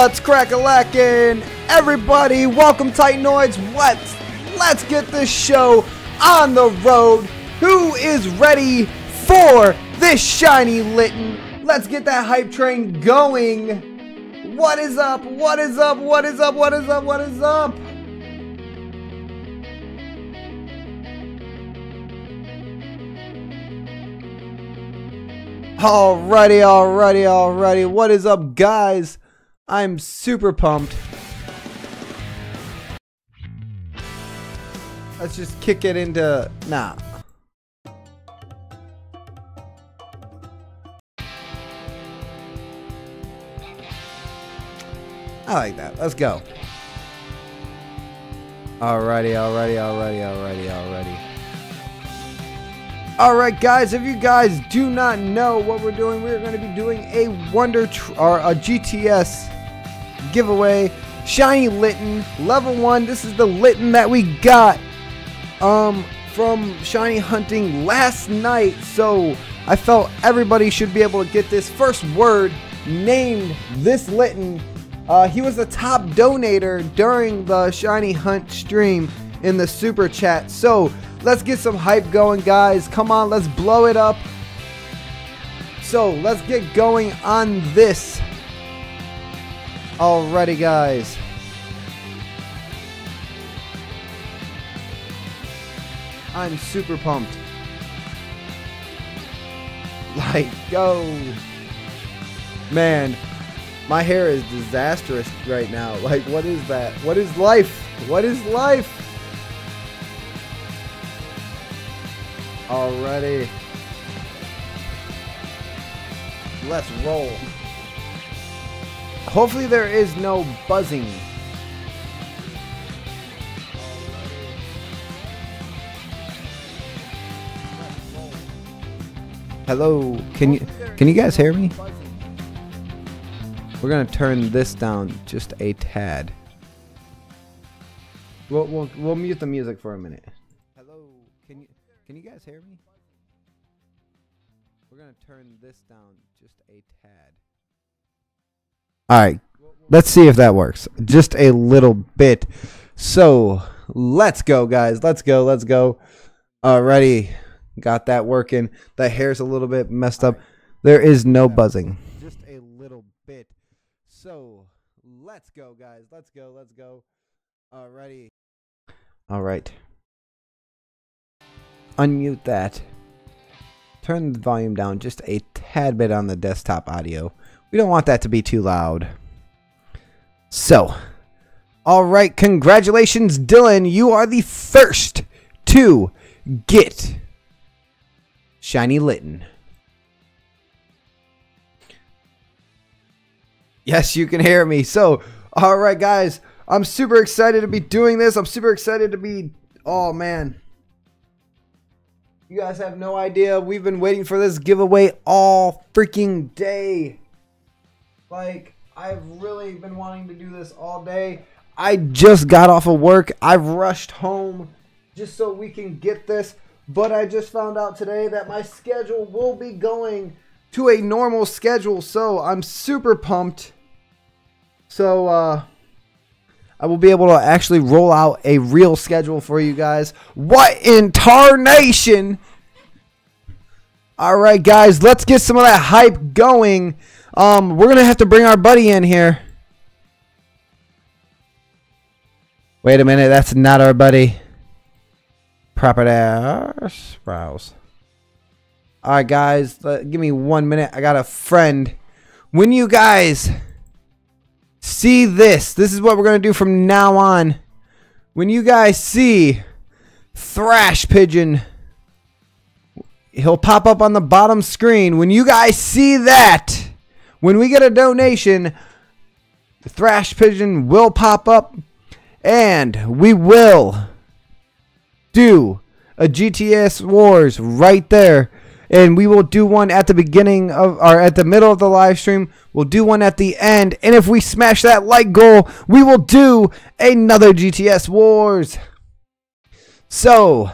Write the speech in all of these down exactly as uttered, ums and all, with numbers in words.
What's crack-a-lackin'? Everybody, welcome Titanoids. Let's, let's get this show on the road. Who is ready for this shiny Litten? Let's get that hype train going. What is up? What is up? What is up? What is up? What is up? Alrighty, alrighty, alrighty. What is up, guys? I'm super pumped. Let's just kick it into... Nah. I like that. Let's go. Alrighty, alrighty, alrighty, alrighty, alrighty. Alright, guys, if you guys do not know what we're doing, we're going to be doing a Wonder tr or a G T S giveaway. Shiny Litten, level one. This is the Litten that we got um, from Shiny Hunting last night. So I felt everybody should be able to get this. First word named this Litten. Uh, he was the top donator during the Shiny Hunt stream in the super chat. So let's get some hype going, guys. Come on, let's blow it up. So let's get going on this. Alrighty, guys. I'm super pumped. Like, go. Man, my hair is disastrous right now. Like, what is that? What is life? What is life? Alrighty. Let's roll. Hopefully there is no buzzing. Hello, can you can you guys hear me? We're gonna turn this down just a tad. We'll we'll we'll mute the music for a minute. Hello, can you can you guys hear me? We're gonna turn this down just a tad. All right, let's see if that works. Just a little bit. So let's go, guys. Let's go. Let's go. Alrighty, got that working. The hair's a little bit messed up. There is no buzzing. Just a little bit. So let's go, guys. Let's go. Let's go. Alrighty. All right. Unmute that. Turn the volume down just a tad bit on the desktop audio. We don't want that to be too loud. So, all right, congratulations, Dylan. You are the first to get Shiny Litten. Yes, you can hear me. So, all right, guys, I'm super excited to be doing this. I'm super excited to be, oh, man. You guys have no idea. We've been waiting for this giveaway all freaking day. Like, I've really been wanting to do this all day. I just got off of work. I've rushed home just so we can get this. But I just found out today that my schedule will be going to a normal schedule. So I'm super pumped. So, uh... I will be able to actually roll out a real schedule for you guys. What in tarnation? All right, guys, let's get some of that hype going. Um, we're going to have to bring our buddy in here. Wait a minute, that's not our buddy. Proper browse. All right, guys, let, give me one minute. I got a friend. When you guys see this, this is what we're going to do from now on. When you guys see Thrash Pigeon, he'll pop up on the bottom screen. When you guys see that, when we get a donation, the Thrash Pigeon will pop up and we will do a G T S Wars right there. And we will do one at the beginning of, or at the middle of the live stream. We'll do one at the end. And if we smash that like goal, we will do another G T S Wars. So,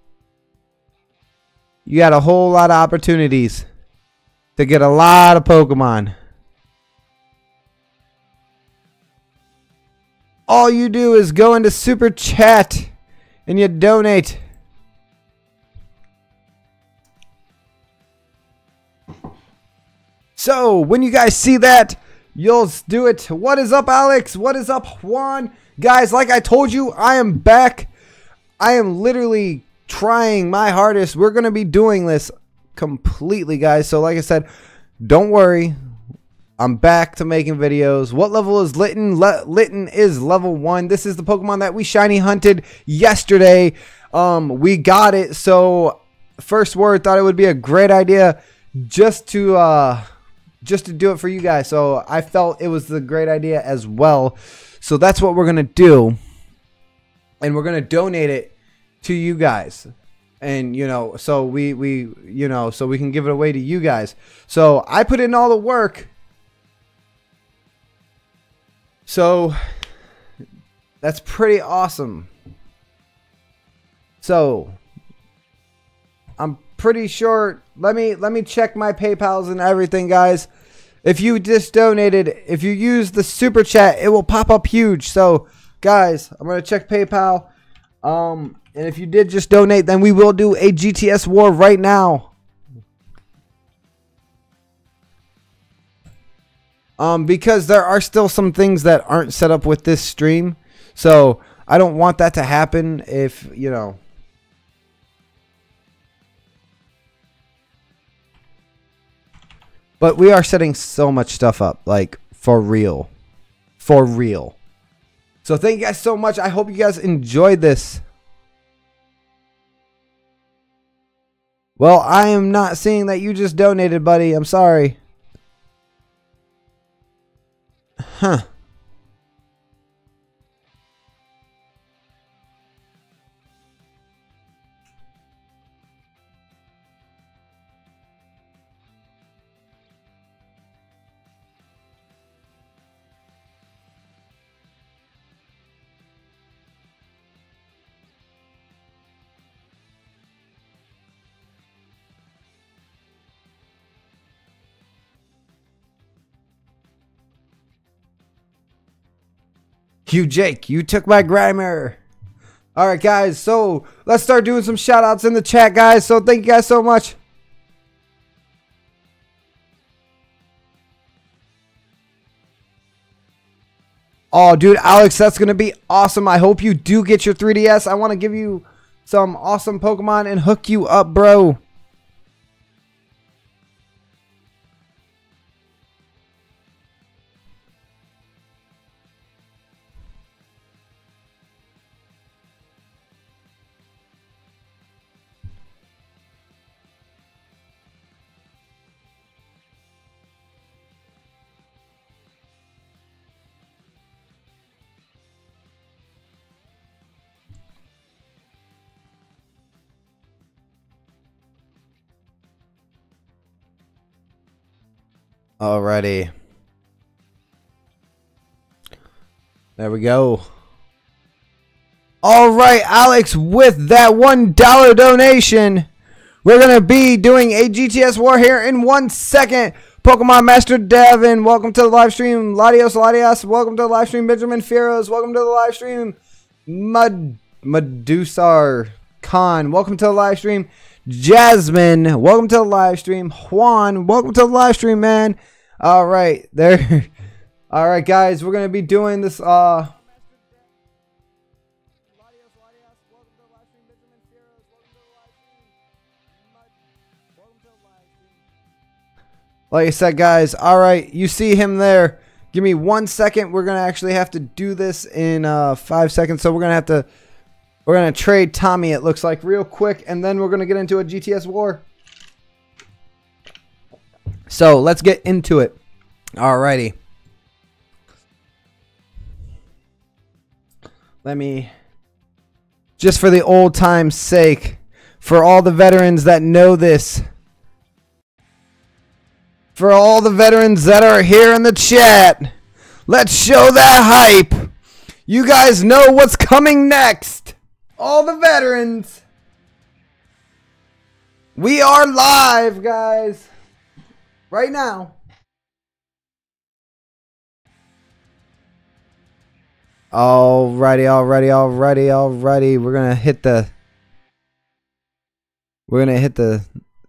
you got a whole lot of opportunities to get a lot of Pokemon. all you do is go into Super Chat and you donate. So when you guys see that, you'll do it. What is up, Alex? What is up, Juan? Guys, like I told you, I am back. I am literally trying my hardest. We're going to be doing this completely, guys. So like I said, don't worry. I'm back to making videos. What level is Litten? Le Litten is level one. This is the Pokemon that we shiny hunted yesterday. Um, we got it. So First Word thought it would be a great idea just to uh, just to do it for you guys. So I felt it was the great idea as well. So that's what we're gonna do, and we're gonna donate it to you guys. And you know, so we we you know, so we can give it away to you guys. So I put in all the work. So that's pretty awesome. So I'm pretty sure, let me let me check my PayPals and everything, guys. If you just donated, if you use the super chat, it will pop up huge. So guys, I'm gonna check PayPal. Um and if you did just donate, then we will do a G T S war right now. Um, because there are still some things that aren't set up with this stream. So I don't want that to happen if, you know. But we are setting so much stuff up, like, for real. For real. So thank you guys so much. I hope you guys enjoyed this. Well, I am not seeing that you just donated, buddy. I'm sorry. Huh. You, Jake, you took my grammar. All right, guys. So let's start doing some shout outs in the chat, guys. So thank you guys so much. Oh, dude, Alex, that's going to be awesome. I hope you do get your three D S. I want to give you some awesome Pokemon and hook you up, bro. Alrighty. There we go. Alright, Alex, with that one dollar donation, we're going to be doing a G T S war here in one second. Pokemon Master Devin, welcome to the live stream. Latios, Latias, welcome to the live stream. Benjamin Fieros, welcome to the live stream. Mud Medusar Khan, welcome to the live stream. Jasmine, welcome to the live stream. Juan, welcome to the live stream, man. All right, there. All right, guys, we're gonna be doing this. Uh, like I said, guys. All right, you see him there. Give me one second. We're gonna actually have to do this in uh, five seconds. So we're gonna have to. We're going to trade Tommy, it looks like, real quick, and then we're going to get into a G T S war. So, let's get into it. Alrighty. Let me, just for the old time's sake, for all the veterans that know this, for all the veterans that are here in the chat, let's show that hype. You guys know what's coming next. All the veterans. We are live, guys. Right now. Alrighty, alrighty, alrighty, alrighty. We're gonna hit the. We're gonna hit the.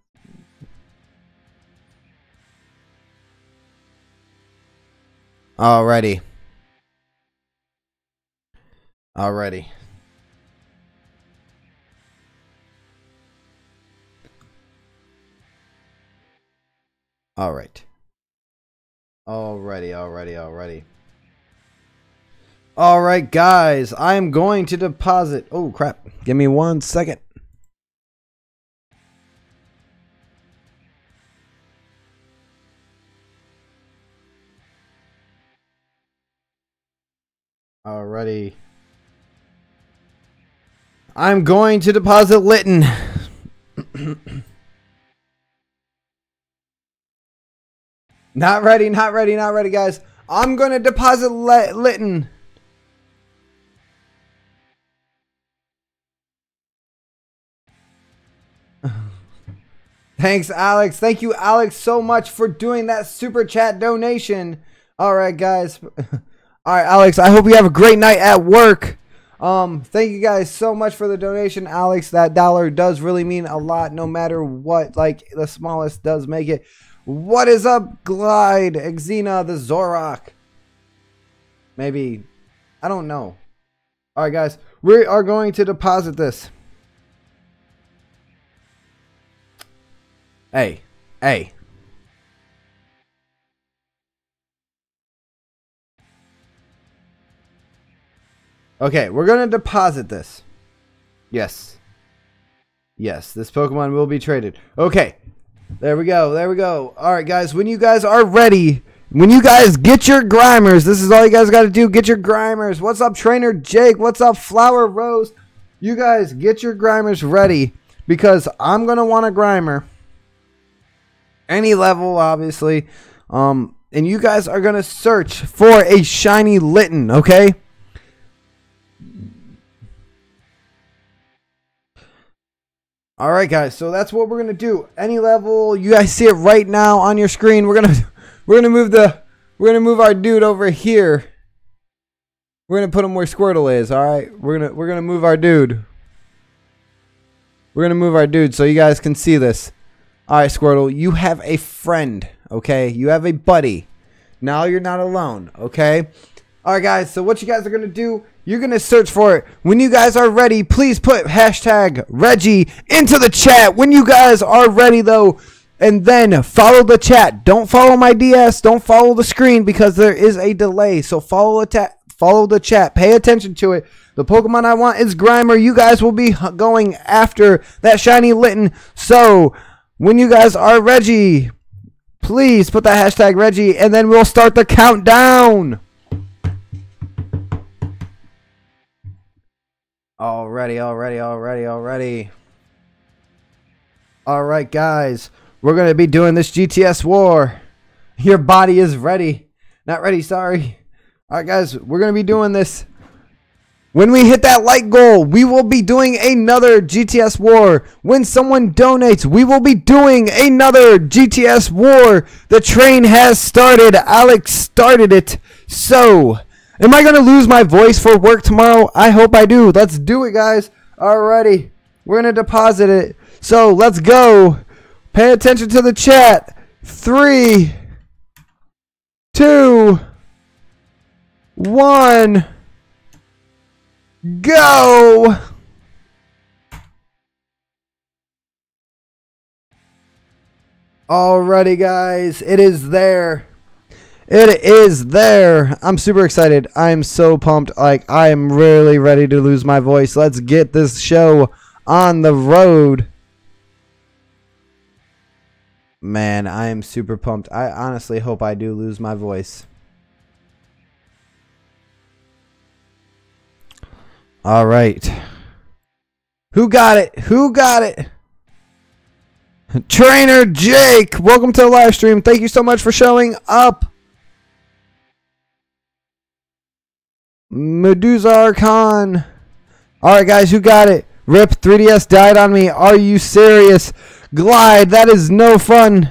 Alrighty. Alrighty. Alright. Alrighty, alrighty, alrighty. Alright, guys. I am going to deposit. Oh, crap. Give me one second. Alrighty. I'm going to deposit Litten. Not ready, not ready, not ready, guys. I'm going to deposit Litten. Thanks, Alex. Thank you, Alex, so much for doing that super chat donation. All right, guys. All right, Alex, I hope you have a great night at work. Um, thank you guys so much for the donation, Alex. That dollar does really mean a lot, no matter what. Like, the smallest does make it. What is up, Glide, Xena, the Zorok? Maybe. I don't know. All right, guys. We are going to deposit this. Hey. Hey. Okay, we're going to deposit this. Yes. Yes, this Pokemon will be traded. Okay. There we go. There we go. All right, guys. When you guys are ready, when you guys get your Grimers, this is all you guys got to do. Get your Grimers. What's up, Trainer Jake? What's up, Flower Rose? You guys get your Grimers ready because I'm going to want a Grimer. Any level, obviously. Um, and you guys are going to search for a shiny Litten, okay? Alright, guys, so that's what we're gonna do. Any level, you guys see it right now on your screen. We're gonna we're gonna move the we're gonna move our dude over here. We're gonna put him where Squirtle is, alright? We're gonna we're gonna move our dude. We're gonna move our dude so you guys can see this. Alright, Squirtle, you have a friend, okay? You have a buddy. Now you're not alone, okay? Alright, guys, so what you guys are gonna do, you're going to search for it. When you guys are ready, please put hashtag Reggie into the chat. When you guys are ready, though, and then follow the chat. Don't follow my D S. Don't follow the screen because there is a delay. So follow the, follow the chat. Pay attention to it. The Pokemon I want is Grimer. You guys will be going after that shiny Litten. So when you guys are Reggie, please put that hashtag Reggie, and then we'll start the countdown. Already, already, already, already. Alright, guys. We're going to be doing this G T S war. Your body is ready. Not ready, sorry. Alright, guys. We're going to be doing this. When we hit that like goal, we will be doing another G T S war. When someone donates, we will be doing another G T S war. The train has started. Alex started it. So... am I going to lose my voice for work tomorrow? I hope I do. Let's do it, guys. Alrighty. We're going to deposit it. So, let's go. Pay attention to the chat. Three. Two. One. Go. Alrighty, guys. It is there. It is there. I'm super excited. I'm so pumped. Like, I am really ready to lose my voice. Let's get this show on the road. Man, I am super pumped. I honestly hope I do lose my voice. All right. Who got it? Who got it? Trainer Jake, welcome to the live stream. Thank you so much for showing up. Medusa Archon. Alright, guys, who got it? Rip, three D S died on me. Are you serious? Glide, that is no fun.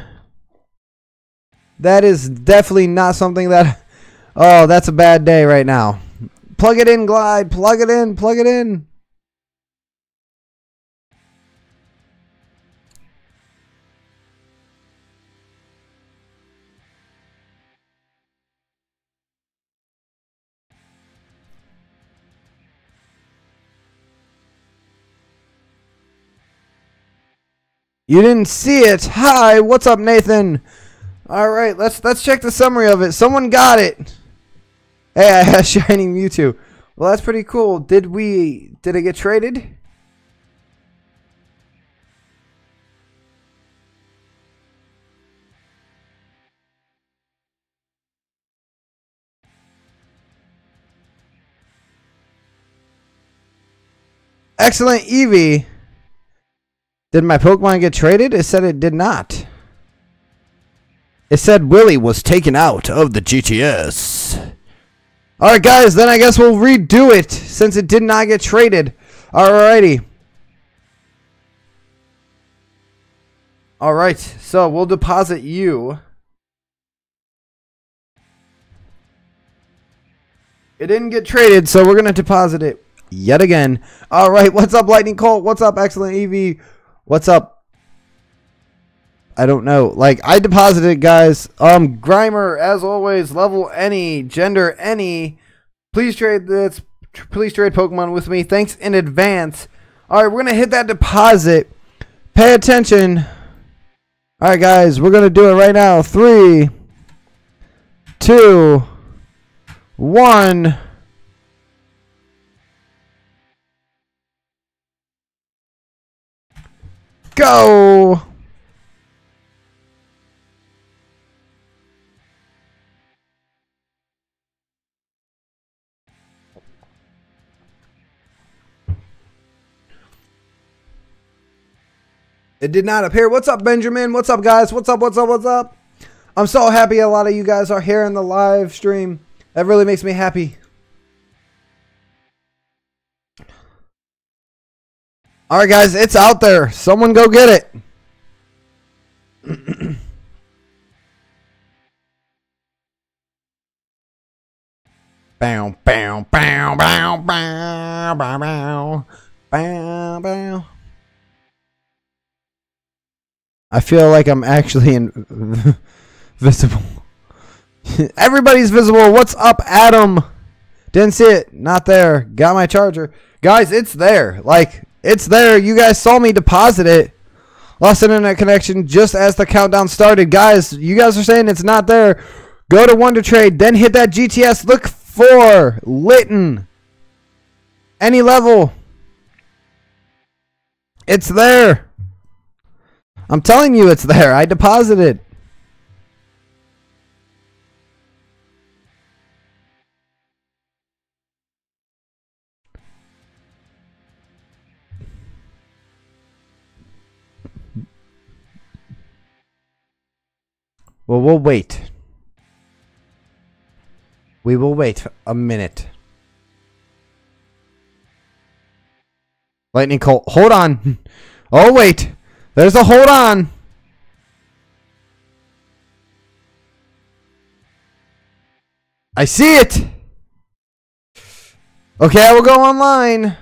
That is definitely not something that... oh, that's a bad day right now. plug it in, Glide. Plug it in. Plug it in. You didn't see it. Hi, what's up, Nathan? All right, let's let's check the summary of it. Someone got it. Hey, I have Shining Mewtwo. Well, that's pretty cool. Did we? Did it get traded? Excellent, Eevee. Did my Pokemon get traded? It said it did not. It said Willie was taken out of the G T S. Alright guys, then I guess we'll redo it since it did not get traded. Alrighty. Alright, so we'll deposit you. It didn't get traded, so we're going to deposit it yet again. Alright, what's up, Lightning Colt? What's up, Excellent Eevee? What's up? I don't know. Like, I deposited, guys. Um, Grimer, as always, level any, gender any. Please trade this. Please trade Pokemon with me. Thanks in advance. All right, we're going to hit that deposit. Pay attention. All right, guys, we're going to do it right now. Three, two, one. Go! It did not appear. What's up, Benjamin? What's up, guys? What's up? What's up? What's up? I'm so happy a lot of you guys are here in the live stream. That really makes me happy. All right, guys, it's out there. Someone go get it. Bow, bow, bow, bow, bow, bow, bow, bow, bow. I feel like I'm actually in visible. Everybody's visible. What's up, Adam? Didn't see it. Not there. Got my charger. Guys, it's there. Like, it's there. You guys saw me deposit it. Lost internet connection just as the countdown started. Guys, you guys are saying it's not there. Go to Wonder Trade. Then hit that G T S. Look for Litten. Any level. It's there. I'm telling you it's there. I deposited. Well, we'll wait. We will wait a minute. Lightning Colt, hold on. Oh, wait. There's a hold on. I see it. Okay, I will go online.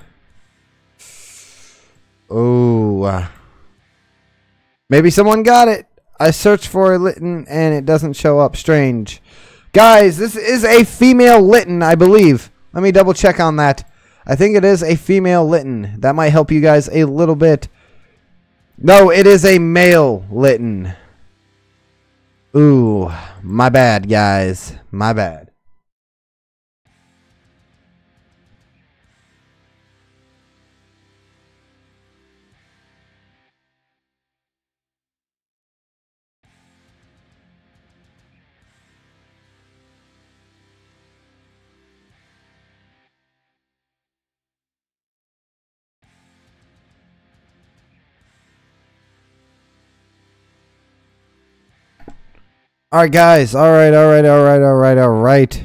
Oh. Uh, maybe someone got it. I searched for Litten and it doesn't show up. Strange. Guys, this is a female Litten, I believe. Let me double check on that. I think it is a female Litten. That might help you guys a little bit. No, it is a male Litten. Ooh, my bad, guys. My bad. All right, guys. All right, all right, all right, all right, all right.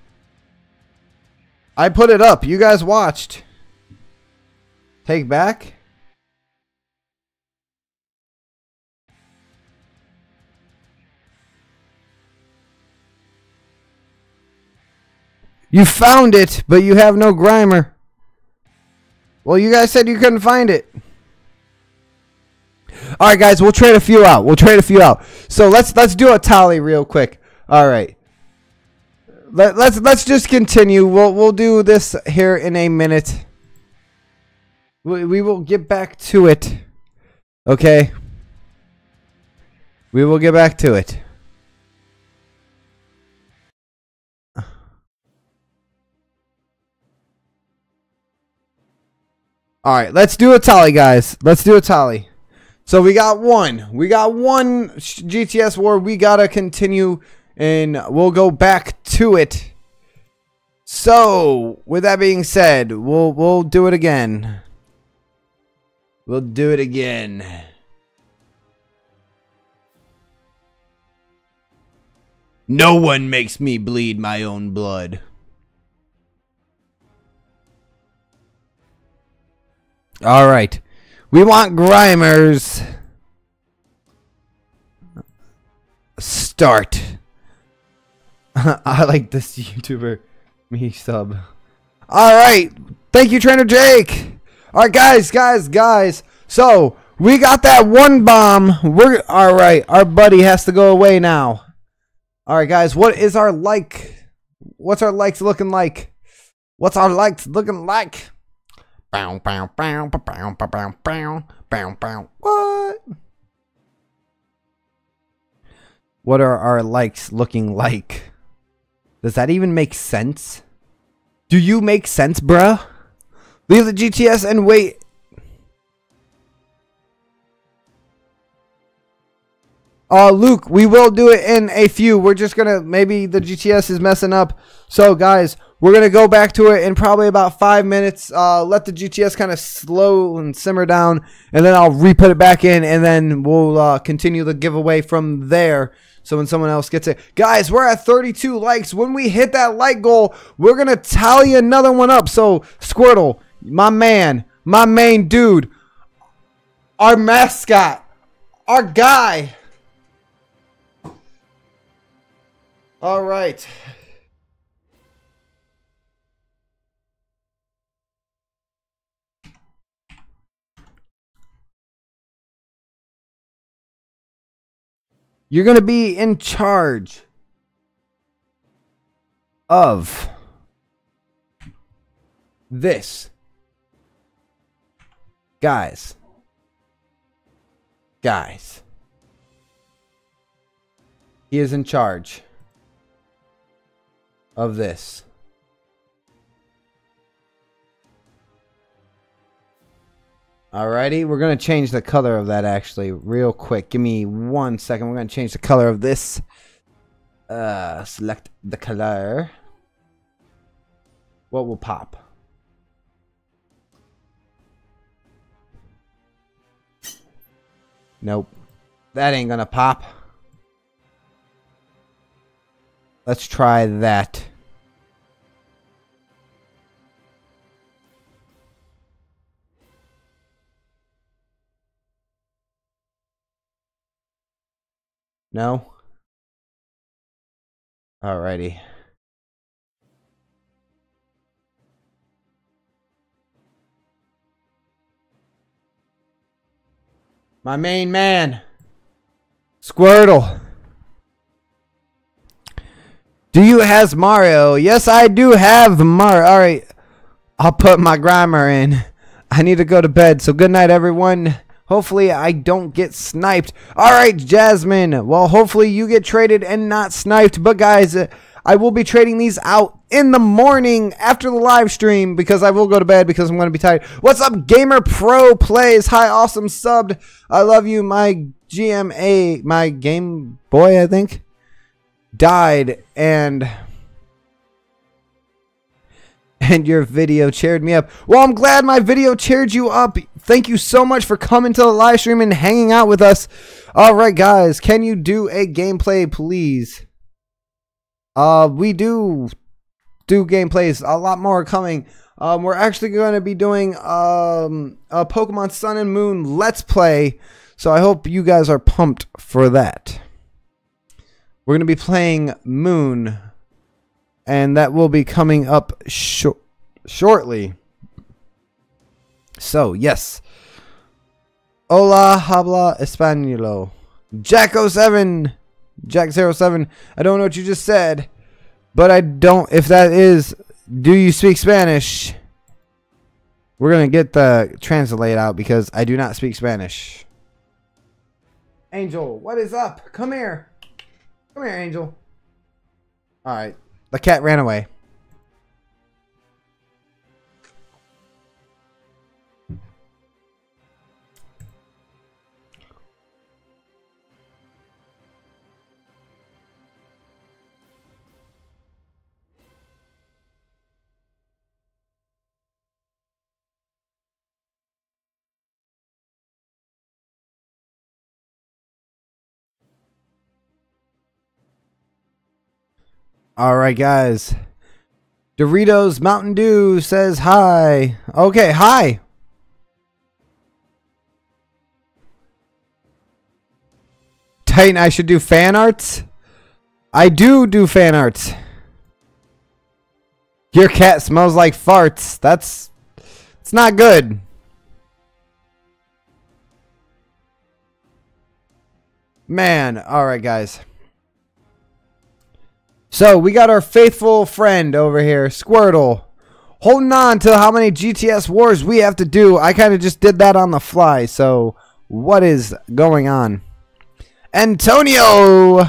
I put it up. You guys watched. Take back. You found it, but you have no Grimer. Well, you guys said you couldn't find it. All right, guys, we'll trade a few out. We'll trade a few out. So let's let's do a tally real quick. All right. Let, let's let's just continue. We'll we'll do this here in a minute. We we will get back to it. Okay. We will get back to it. All right, let's do a tally, guys. Let's do a tally. So we got one. We got one G T S war. We gotta continue, and we'll go back to it. So, with that being said, we'll we'll do it again. We'll do it again. No one makes me bleed my own blood. All right. We want Grimers. Start. I like this YouTuber. Me sub. All right. Thank you, Trainer Jake. All right, guys, guys, guys. So, we got that one bomb. We're all right. Our buddy has to go away now. All right, guys. What is our like? What's our likes looking like? What's our likes looking like? Bow, bow, bow, bow, bow, bow, bow, bow, bow. What? What are our likes looking like? Does that even make sense? Do you make sense, bruh? Leave the G T S and wait. Uh, Luke, we will do it in a few. We're just gonna, maybe the G T S is messing up. So, guys, we're gonna go back to it in probably about five minutes. Uh, let the G T S kind of slow and simmer down, and then I'll re-put it back in, and then we'll uh, continue the giveaway from there. So when someone else gets it, guys, we're at thirty-two likes. When we hit that like goal, we're gonna tally another one up. So Squirtle, my man, my main dude, our mascot, our guy. All right. You're going to be in charge of this. Guys. Guys. He is in charge of this. Alrighty, we're going to change the color of that actually real quick. Give me one second. We're going to change the color of this. Uh, select the color. What will pop? Nope. That ain't going to pop. Let's try that. No? Alrighty. My main man. Squirtle. Do you have Mario? Yes, I do have Mario. Alright. I'll put my Grimer in. I need to go to bed. So good night, everyone. Hopefully I don't get sniped. Alright, Jasmine. Well, hopefully you get traded and not sniped. But guys, uh, I will be trading these out in the morning after the live stream because I will go to bed because I'm going to be tired. What's up, Gamer Pro Plays? Hi, awesome subbed. I love you. My G M A, my Game Boy, I think, died and... and your video cheered me up. Well, I'm glad my video cheered you up. Thank you so much for coming to the live stream and hanging out with us. All right, guys, can you do a gameplay, please? Uh, we do do gameplays. A lot more are coming. Um, we're actually going to be doing um, a Pokemon Sun and Moon Let's Play. So I hope you guys are pumped for that. We're going to be playing Moon and that will be coming up shor shortly. So, yes. Hola, habla español. Jack oh seven. Jack zero seven. I don't know what you just said, but I don't, if that is, do you speak Spanish? We're going to get the translate out because I do not speak Spanish. Angel, what is up? Come here. Come here, Angel. Alright. The cat ran away. Alright, guys. Doritos Mountain Dew says hi. Okay, hi. Titan, I should do fan arts? I do do fan arts. Your cat smells like farts. That's... It's not good. Man, alright, guys. So, we got our faithful friend over here, Squirtle, holding on to how many G T S wars we have to do. I kind of just did that on the fly, so what is going on? Antonio!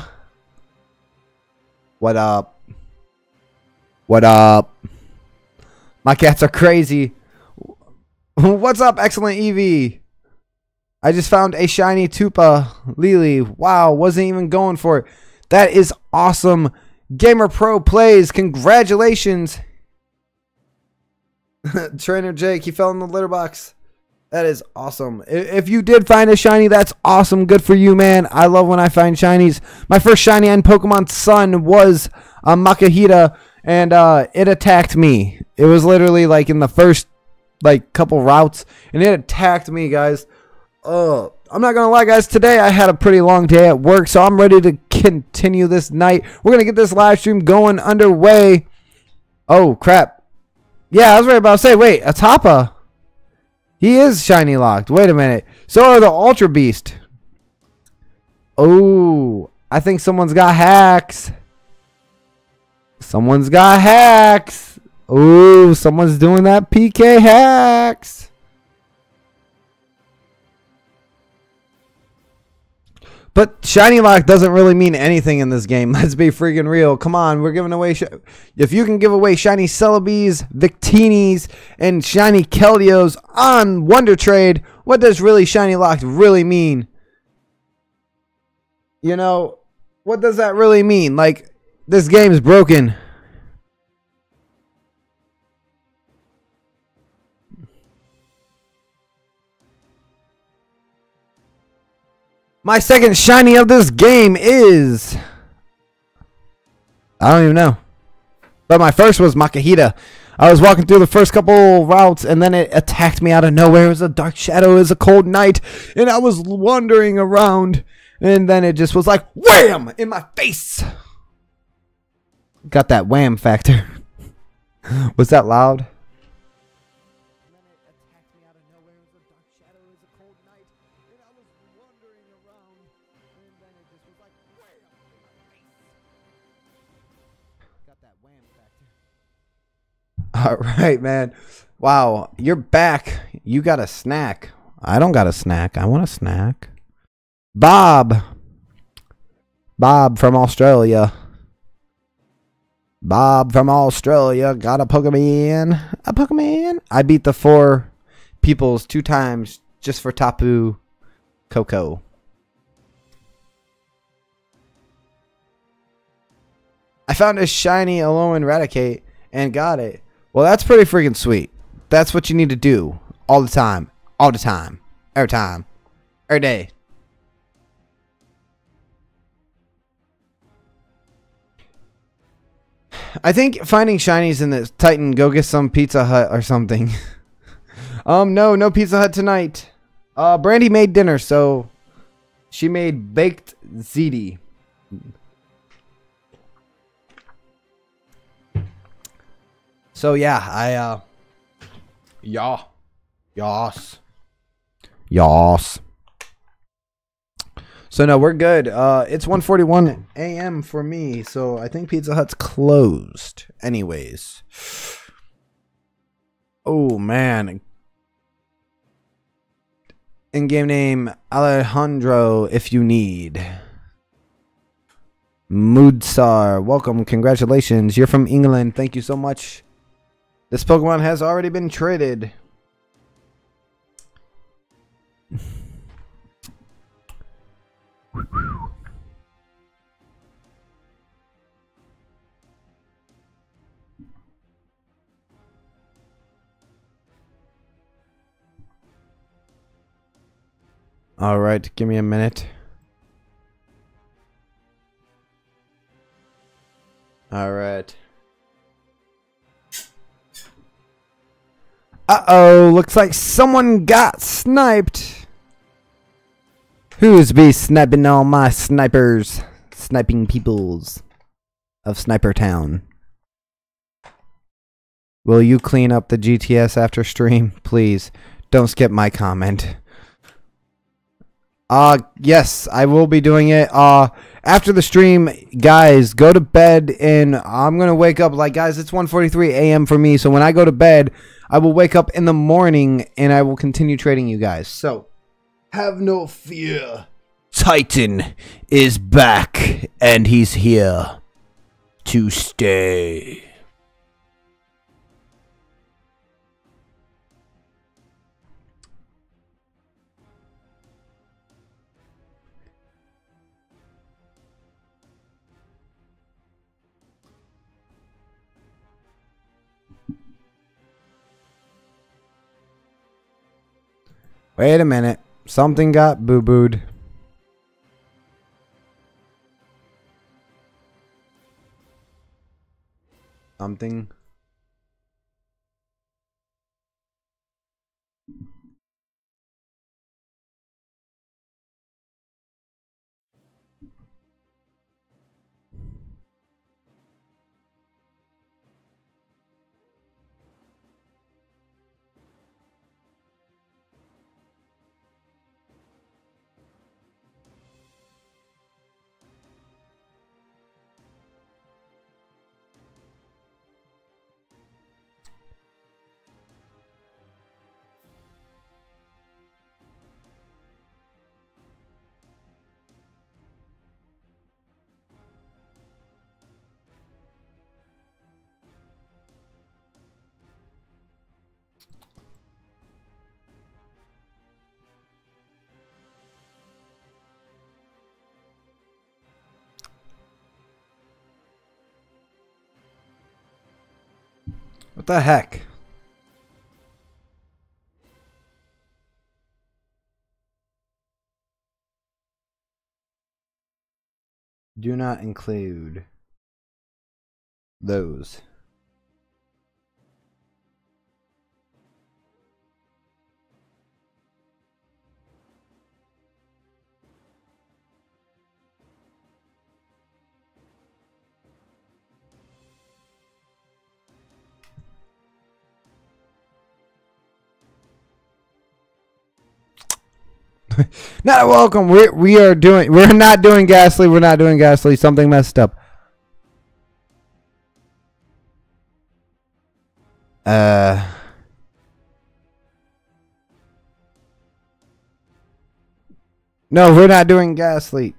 What up? What up? My cats are crazy. What's up, excellent Eevee? I just found a shiny Tupa Lily. Wow, wasn't even going for it. That is awesome. Gamer Pro plays. Congratulations. Trainer Jake, he fell in the litter box. That is awesome. If you did find a shiny, that's awesome. Good for you, man. I love when I find shinies. My first shiny on Pokemon Sun was a Makahita, and uh, it attacked me. It was literally like in the first like couple routes, and it attacked me, guys. Uh, I'm not gonna lie, guys. Today I had a pretty long day at work, so I'm ready to continue this night. We're gonna get this live stream going underway. Oh crap! Yeah, I was right about to say. Wait, Atapa. He is shiny locked. Wait a minute. So are the Ultra Beast. Oh, I think someone's got hacks. Someone's got hacks. Oh, someone's doing that P K hacks. But shiny lock doesn't really mean anything in this game. Let's be freaking real. Come on, we're giving away... Sh if you can give away shiny Celebes, Victinis, and shiny Keldios on Wonder Trade, what does really shiny lock really mean? You know, what does that really mean? Like, this game's broken. My second shiny of this game is... I don't even know. But my first was Makahita. I was walking through the first couple routes, and then it attacked me out of nowhere. It was a dark shadow. It was a cold night. And I was wandering around. And then it just was like, wham! In my face! Got that wham factor. Was that loud? All right, man. Wow, you're back. You got a snack. I don't got a snack. I want a snack. Bob. Bob from Australia. Bob from Australia got a Pokemon. A Pokemon. I beat the four peoples two times just for Tapu Koko. I found a shiny Alolan Raticate and got it. Well, that's pretty freaking sweet. That's what you need to do all the time. All the time. Every time. Every day. I think finding shinies in this Titan, go get some Pizza Hut or something. um, no, no Pizza Hut tonight. Uh, Brandy made dinner, so she made baked ziti. So yeah, I uh yeah. Yas. Yas. So no, we're good. Uh it's one forty-one a m for me, so I think Pizza Hut's closed. Anyways. Oh man. In-game name Alejandro if you need. Moodsar, welcome, congratulations. You're from England. Thank you so much. This Pokemon has already been traded. All right, give me a minute. All right. Uh-oh, looks like someone got sniped. Who's be sniping all my snipers? Sniping peoples of Sniper Town. Will you clean up the G T S after stream? Please, don't skip my comment. Uh, yes, I will be doing it. Uh, after the stream, guys, go to bed, and I'm going to wake up. Like, guys, it's one forty-three a m for me, so when I go to bed, I will wake up in the morning, and I will continue trading you guys. So, have no fear. Titan is back, and he's here to stay. Wait a minute. Something got boo-booed. Something. What the heck? Do not include those. Not welcome. We we are doing. We're not doing Ghastly. We're not doing Ghastly. Something messed up. Uh. No, we're not doing Ghastly.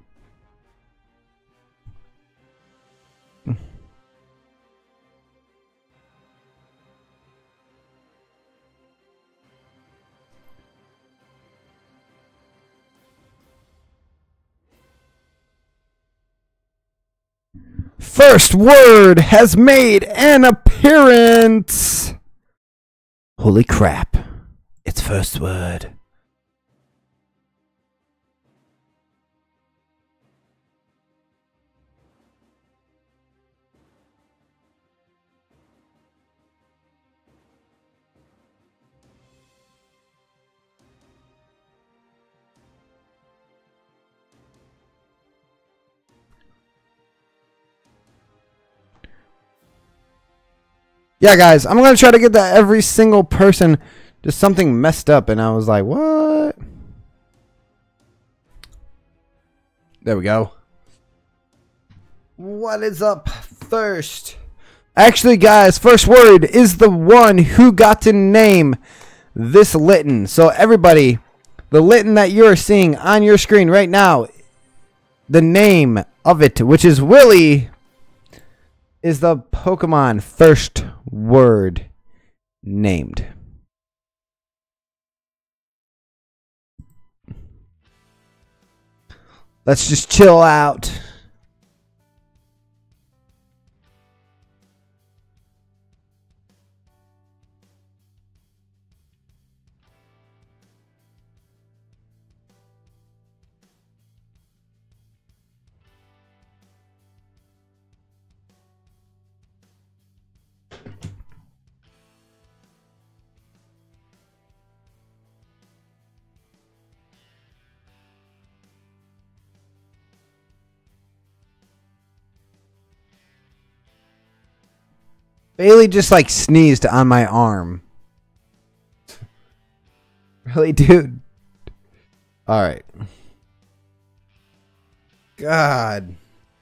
First word has made an appearance. Holy crap. It's first word. Yeah, guys, I'm going to try to get that every single person. Just something messed up, and I was like, what? There we go. What is up first? Actually, guys, first word is the one who got to name this Litten. So, everybody, the Litten that you're seeing on your screen right now, the name of it, which is Willy, is the Pokemon first word named. Let's just chill out. Bailey just like sneezed on my arm. Really, dude? Alright. God.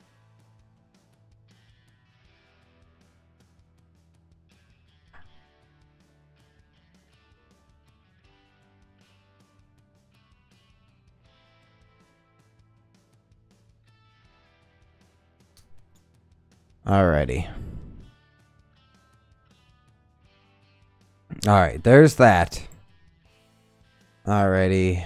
Alrighty. Alright, there's that. Alrighty.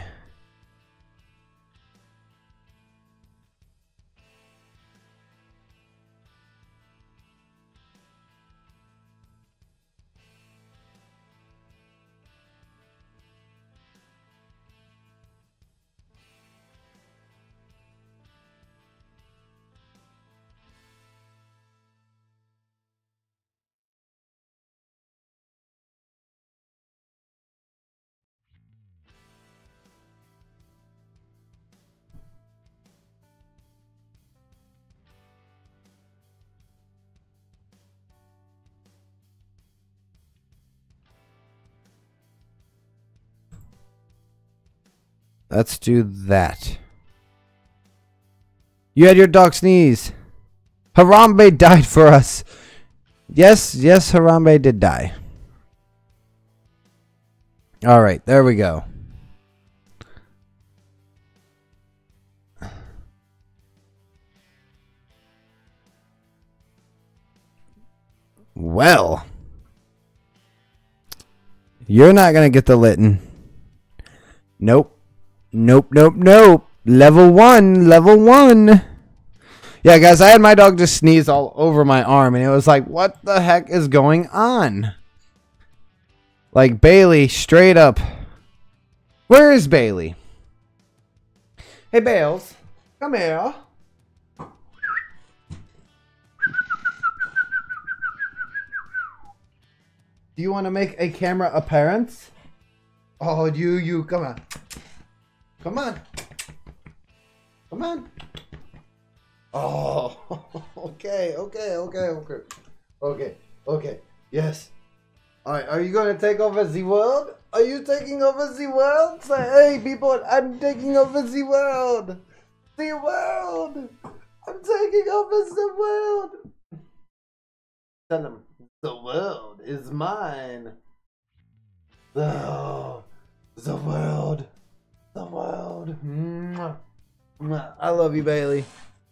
Let's do that. You had your dog sneeze. Harambe died for us. Yes, yes, Harambe did die. Alright, there we go. Well. You're not going to get the Litten. Nope. Nope, nope, nope. Level one, level one. Yeah, guys, I had my dog just sneeze all over my arm, and it was like, what the heck is going on? Like, Bailey, straight up. Where is Bailey? Hey, Bales, come here. Do you want to make a camera appearance? Oh, you, you, come on. Come on. Come on. Oh, okay, okay, okay, okay. Okay, okay, yes. Alright, are you going to take over the world? Are you taking over the world? Say, hey, people, I'm taking over the world. The world. I'm taking over the world. Tell them, the world is mine. Oh, the world. The world. Mwah. Mwah. I love you, Bailey.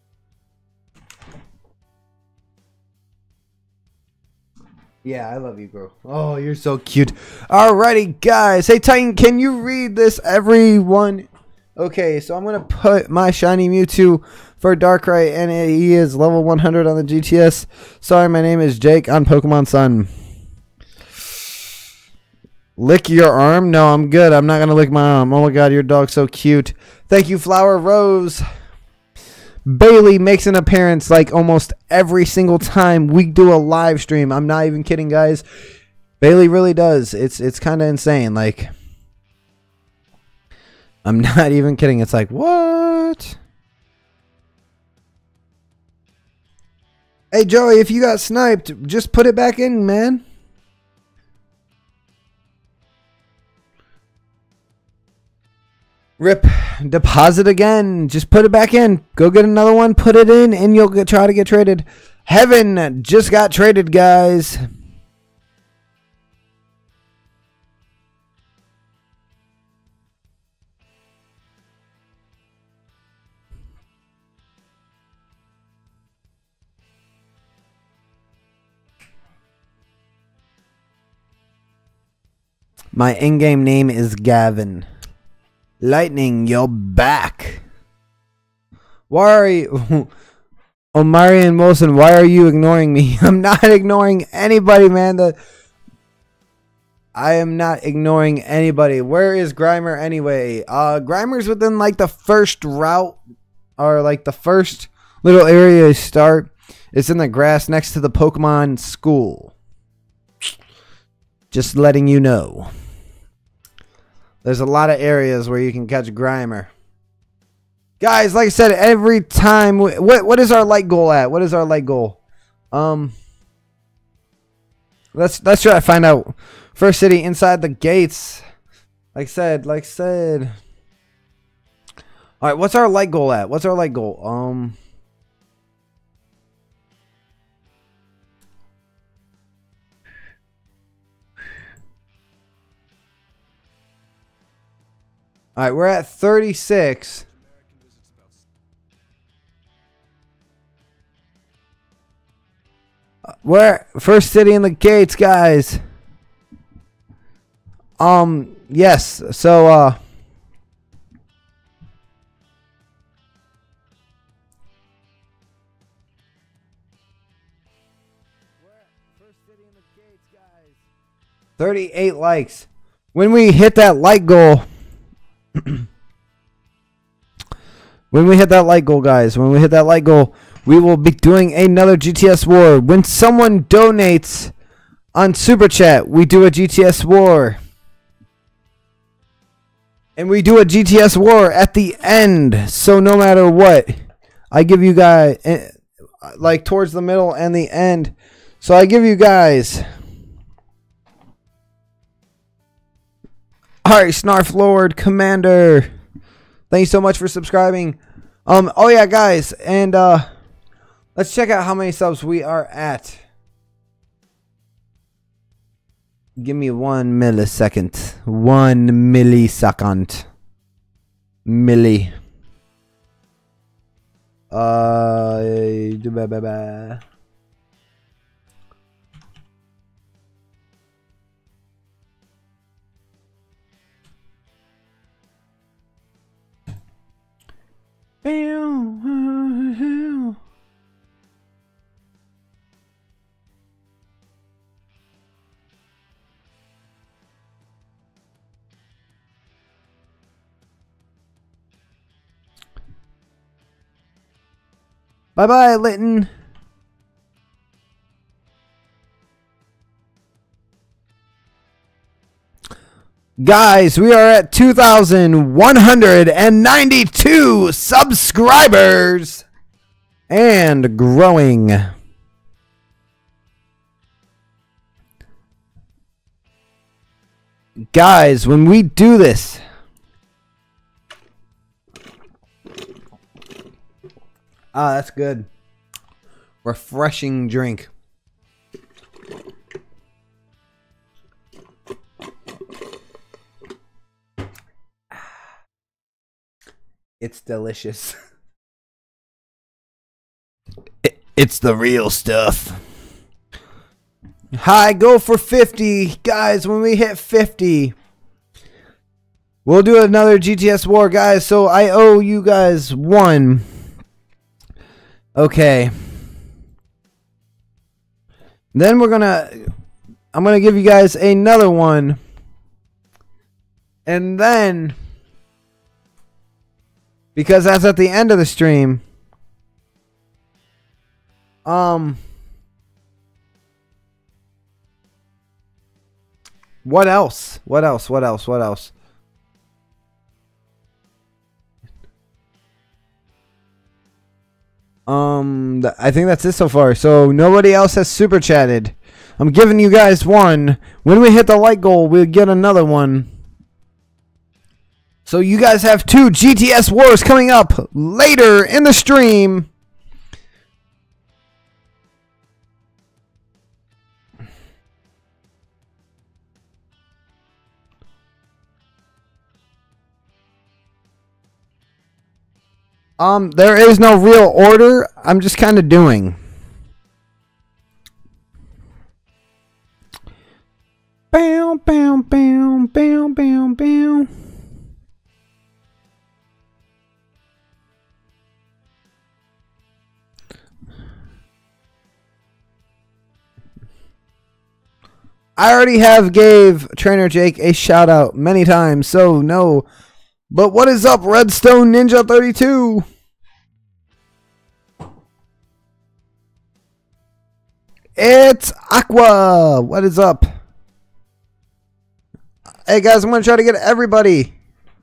Yeah, I love you, girl. Oh, you're so cute. Alrighty, guys. Hey, Titan, can you read this, everyone? Okay, so I'm going to put my shiny Mewtwo for Darkrai, and he is level one hundred on the G T S. Sorry, my name is Jake on Pokemon Sun. Lick your arm? No, I'm good. I'm not going to lick my arm. Oh my god, your dog's so cute. Thank you, Flower Rose. Bailey makes an appearance like almost every single time we do a live stream. I'm not even kidding, guys. Bailey really does. It's it's kind of insane. Like, I'm not even kidding. It's like, what? Hey, Joey, if you got sniped, just put it back in, man. Rip. Deposit again. Just put it back in. Go get another one. Put it in, and you'll get, try to get traded. Heaven just got traded, guys. My in-game name is Gavin. Lightning, you're back. Why are you... Omari and Wilson, why are you ignoring me? I'm not ignoring anybody, man. The... I am not ignoring anybody. Where is Grimer anyway? Uh, Grimer's within like the first route. Or like the first little area you start. It's in the grass next to the Pokemon school. Just letting you know. There's a lot of areas where you can catch Grimer. Guys, like I said, every time... We, what What is our light goal at? What is our light goal? Um, Let's let's try to find out. First city inside the gates. Like I said, like I said. Alright, what's our light goal at? What's our light goal? Um... Alright, we're at thirty-six. We're first city in the gates, guys. Um, yes. So, uh, first city in the gates, guys. thirty-eight likes. When we hit that like goal. When we hit that like goal, guys, when we hit that like goal, we will be doing another G T S war. When someone donates on Super Chat, we do a G T S war. And we do a G T S war at the end. So no matter what, I give you guys, like towards the middle and the end. So I give you guys. Alright, Snarf Lord, Commander. Thank you so much for subscribing. Um, oh yeah, guys, and uh, let's check out how many subs we are at. Give me one millisecond. One millisecond. Milli. Uh, blah, blah, blah. Bye bye, Litton. Guys, we are at two thousand one hundred ninety-two subscribers and growing. Guys, when we do this, ah, that's good. Refreshing drink. It's delicious. it, it's the real stuff. Hi, go for fifty. Guys, when we hit fifty, we'll do another G T S war, guys. So I owe you guys one. Okay. Then we're gonna... I'm gonna give you guys another one. And then... because that's at the end of the stream. Um... What else? What else? What else? What else? Um, th I think that's it so far. So nobody else has super chatted. I'm giving you guys one. When we hit the like goal, we'll get another one. So you guys have two G T S wars coming up later in the stream. Um, there is no real order. I'm just kind of doing. Bow, bow, bow, bow, bow, bow. I already have gave Trainer Jake a shout out many times, so no. But what is up, Redstone Ninja thirty-two? It's Aqua. What is up? Hey guys, I'm going to try to get everybody.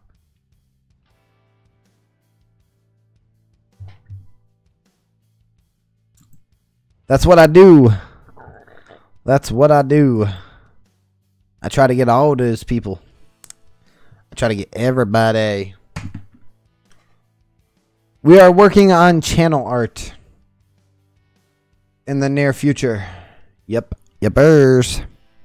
That's what I do. That's what I do. I try to get all those people. I try to get everybody. We are working on channel art in the near future. Yep. Yepers.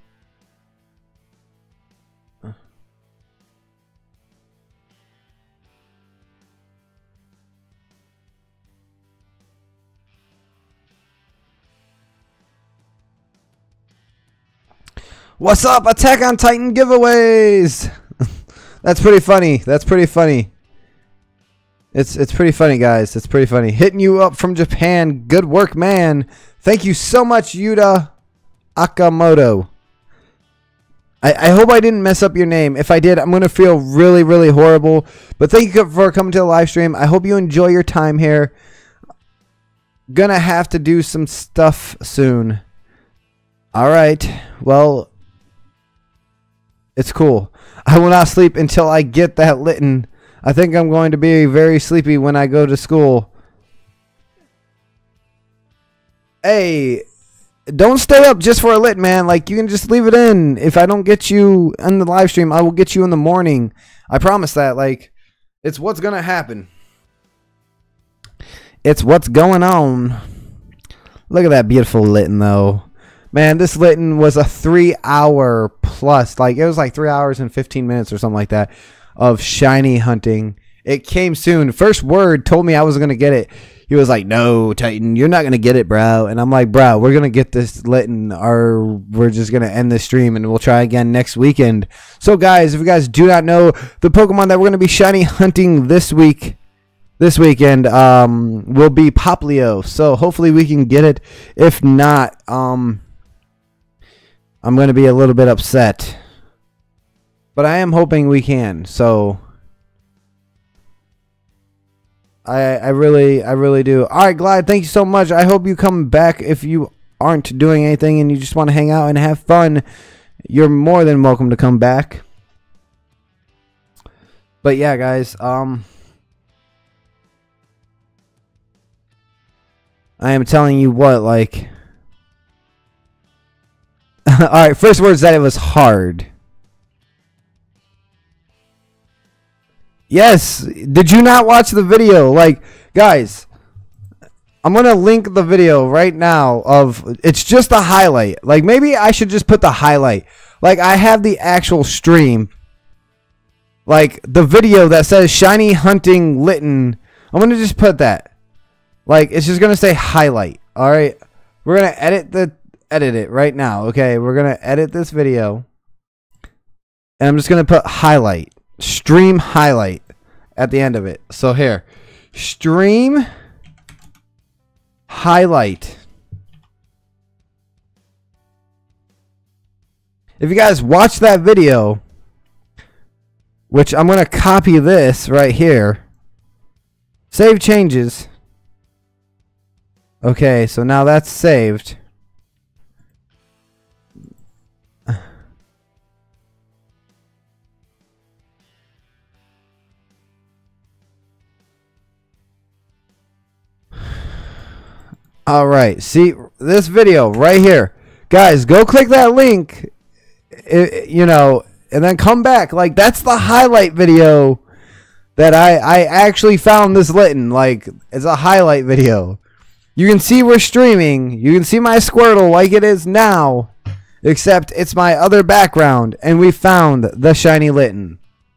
What's up? Attack on Titan giveaways. That's pretty funny. That's pretty funny. It's it's pretty funny, guys. It's pretty funny. Hitting you up from Japan. Good work, man. Thank you so much, Yuta Akamoto. I, I hope I didn't mess up your name. If I did, I'm going to feel really, really horrible. But thank you for coming to the live stream. I hope you enjoy your time here. Gonna have to do some stuff soon. All right. Well, it's cool. I will not sleep until I get that Litten. I think I'm going to be very sleepy when I go to school. Hey, don't stay up just for a lit, man. Like, you can just leave it in. If I don't get you in the live stream, I will get you in the morning. I promise that. Like, it's what's going to happen. It's what's going on. Look at that beautiful Litten, though. Man, this Litten was a three hour plus. Like, it was like three hours and fifteen minutes or something like that of shiny hunting. It came soon. First word told me I was going to get it. He was like, no, Titan, you're not going to get it, bro. And I'm like, bro, we're going to get this Litten, or we're just going to end this stream and we'll try again next weekend. So, guys, if you guys do not know, the Pokemon that we're going to be shiny hunting this week, this weekend, um, will be Poplio. So, hopefully we can get it. If not, um... I'm going to be a little bit upset. But I am hoping we can. So I I really I really do. All right, Glide, thank you so much. I hope you come back. If you aren't doing anything and you just want to hang out and have fun, you're more than welcome to come back. But yeah, guys, um I am telling you what, like alright, first word is that it was hard. Yes, did you not watch the video? Like, guys, I'm going to link the video right now of, it's just a highlight. Like, maybe I should just put the highlight. Like, I have the actual stream. Like, the video that says Shiny Hunting Litten. I'm going to just put that. Like, it's just going to say highlight. Alright, we're going to edit the... edit it right now. Okay, we're gonna edit this video and I'm just gonna put highlight, stream highlight at the end of it. So here, stream highlight. If you guys watch that video, which I'm gonna copy this right here, save changes. Okay, so now that's saved. All right, see this video right here, guys. Go click that link, it, you know, and then come back. Like, that's the highlight video that I, I actually found this Litten. Like, it's a highlight video. You can see we're streaming. You can see my Squirtle like it is now. Except it's my other background. And we found the shiny Litten.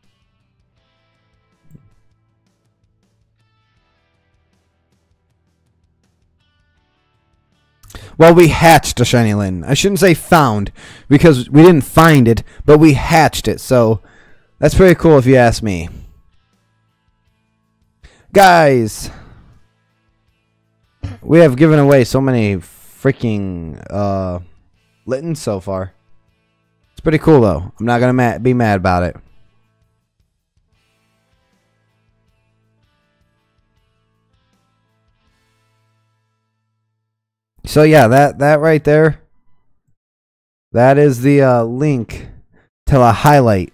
Well, we hatched a shiny Litten. I shouldn't say found, because we didn't find it, but we hatched it. So, that's pretty cool if you ask me. Guys, we have given away so many freaking uh, Littens so far. It's pretty cool, though. I'm not going to ma be mad about it. So yeah, that that right there, that is the uh, link to a highlight.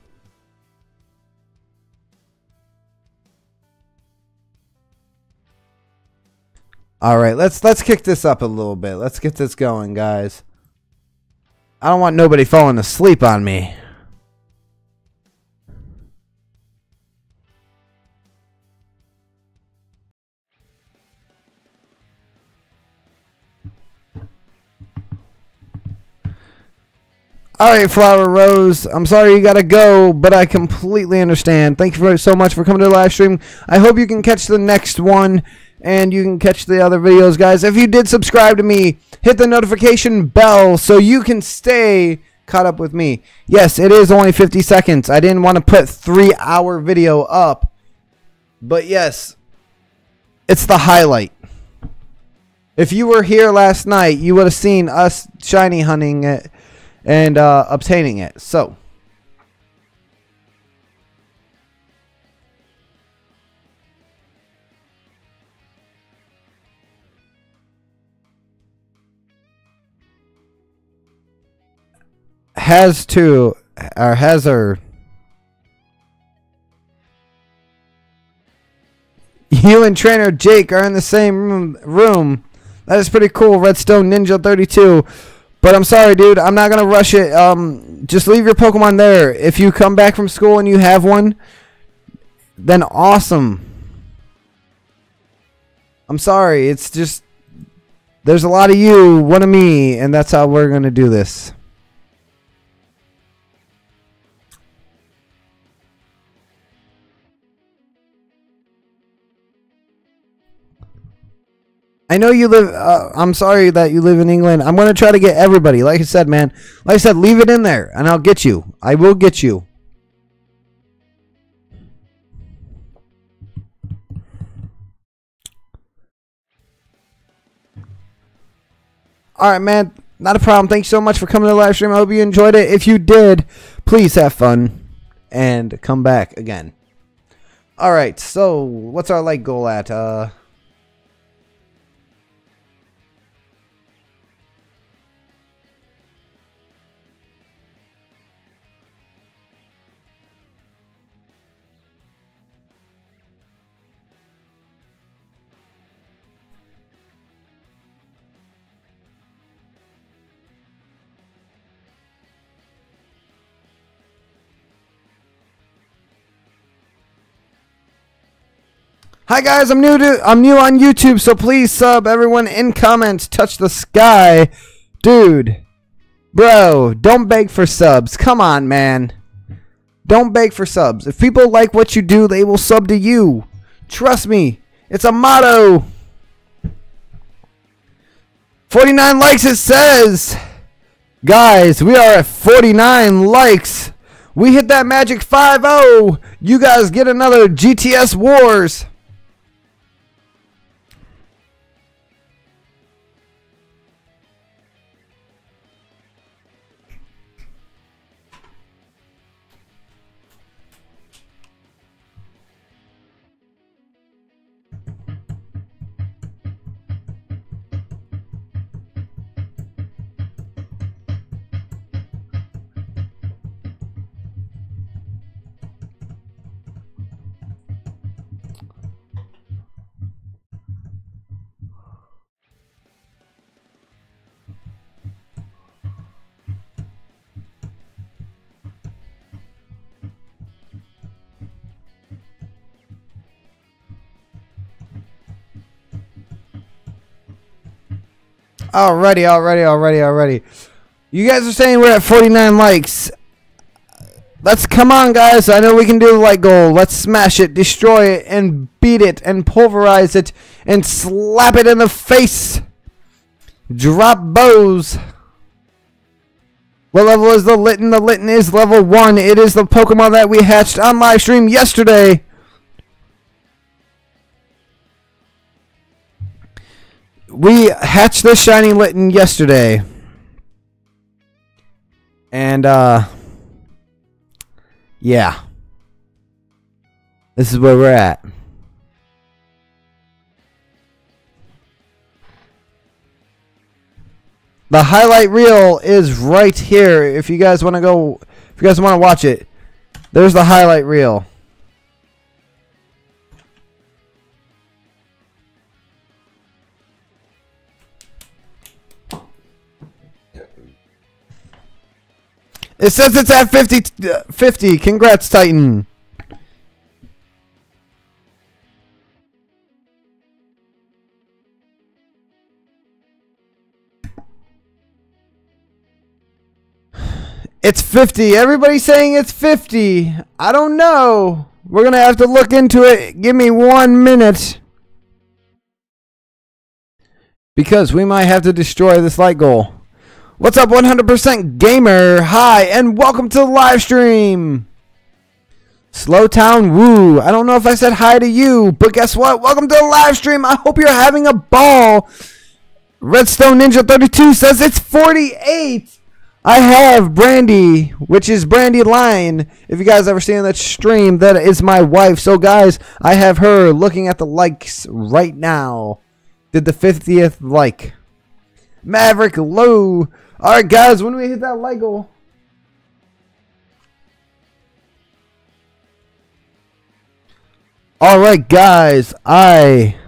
All right, let's let's kick this up a little bit. Let's get this going, guys. I don't want nobody falling asleep on me. Alright, Flower Rose, I'm sorry you gotta go, but I completely understand. Thank you for, so much for coming to the live stream. I hope you can catch the next one, and you can catch the other videos, guys. If you did subscribe to me, hit the notification bell so you can stay caught up with me. Yes, it is only fifty seconds. I didn't want to put three hour video up, but yes, it's the highlight. If you were here last night, you would have seen us shiny hunting it and uh, obtaining it. So has to or has her you and trainer Jake are in the same room room. That is pretty cool, Redstone Ninja thirty-two. But I'm sorry, dude. I'm not going to rush it. Um, just leave your Pokemon there. If you come back from school and you have one, then awesome. I'm sorry. It's just, there's a lot of you, one of me, and that's how we're going to do this. I know you live, uh, I'm sorry that you live in England. I'm going to try to get everybody. Like I said, man. Like I said, leave it in there, and I'll get you. I will get you. Alright, man. Not a problem. Thanks so much for coming to the live stream. I hope you enjoyed it. If you did, please have fun and come back again. Alright, so what's our like goal at? Uh... Hi guys, I'm new to I'm new on YouTube, so please sub. Everyone in comments, touch the sky. Dude, bro, don't beg for subs. Come on, man. Don't beg for subs. If people like what you do, they will sub to you. Trust me. It's a motto. forty-nine likes, it says. Guys, we are at forty-nine likes. We hit that magic five oh. You guys get another G T S Wars. Alrighty, alrighty, alrighty, alrighty. You guys are saying we're at forty-nine likes. Let's come on, guys. I know we can do the like goal. Let's smash it, destroy it, and beat it, and pulverize it, and slap it in the face. Drop bows. What level is the Litten? The Litten is level one. It is the Pokemon that we hatched on live stream yesterday. We hatched the shiny Litten yesterday. And, uh... yeah. This is where we're at. The highlight reel is right here. If you guys want to go, if you guys want to watch it, there's the highlight reel. It says it's at fifty, fifty. Congrats, Titan. It's fifty. Everybody's saying it's fifty. I don't know. We're going to have to look into it. Give me one minute. Because we might have to destroy this light goal. What's up, one hundred percent Gamer? Hi, and welcome to the live stream. Slowtown Woo. I don't know if I said hi to you, but guess what? Welcome to the live stream. I hope you're having a ball. Redstone Ninja thirty-two says it's forty-eight. I have Brandy, which is Brandy Line. If you guys ever seen that stream, that is my wife. So, guys, I have her looking at the likes right now. Did the fiftieth like. Maverick Low. All right, guys, when we hit that like goal. All right, guys, I...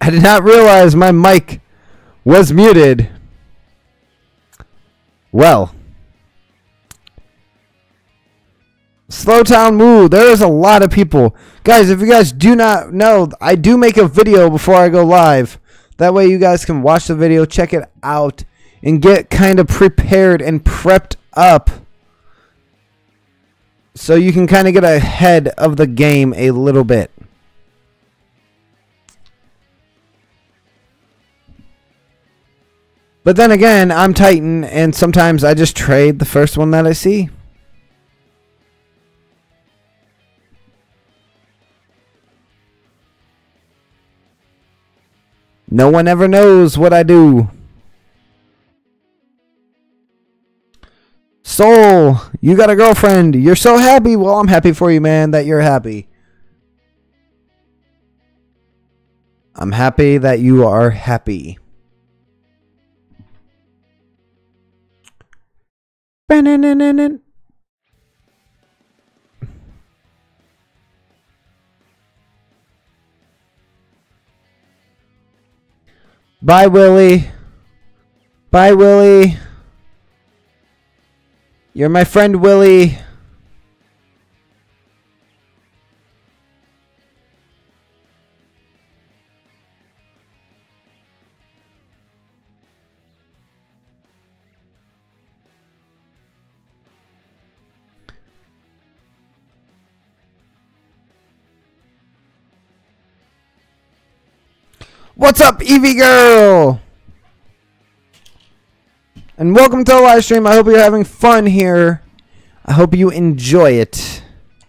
I did not realize my mic was muted. Well. Slowtown Woo. There is a lot of people. Guys, if you guys do not know, I do make a video before I go live. That way you guys can watch the video, check it out, and get kind of prepared and prepped up. So you can kind of get ahead of the game a little bit. But then again, I'm Titan, and sometimes I just trade the first one that I see. No one ever knows what I do. Soul, you got a girlfriend. You're so happy. Well, I'm happy for you, man, that you're happy. I'm happy that you are happy. Ba-na-na-na-na. Bye, Willie. Bye, Willie. You're my friend, Willie. What's up, Evie girl? And welcome to the live stream. I hope you're having fun here. I hope you enjoy it.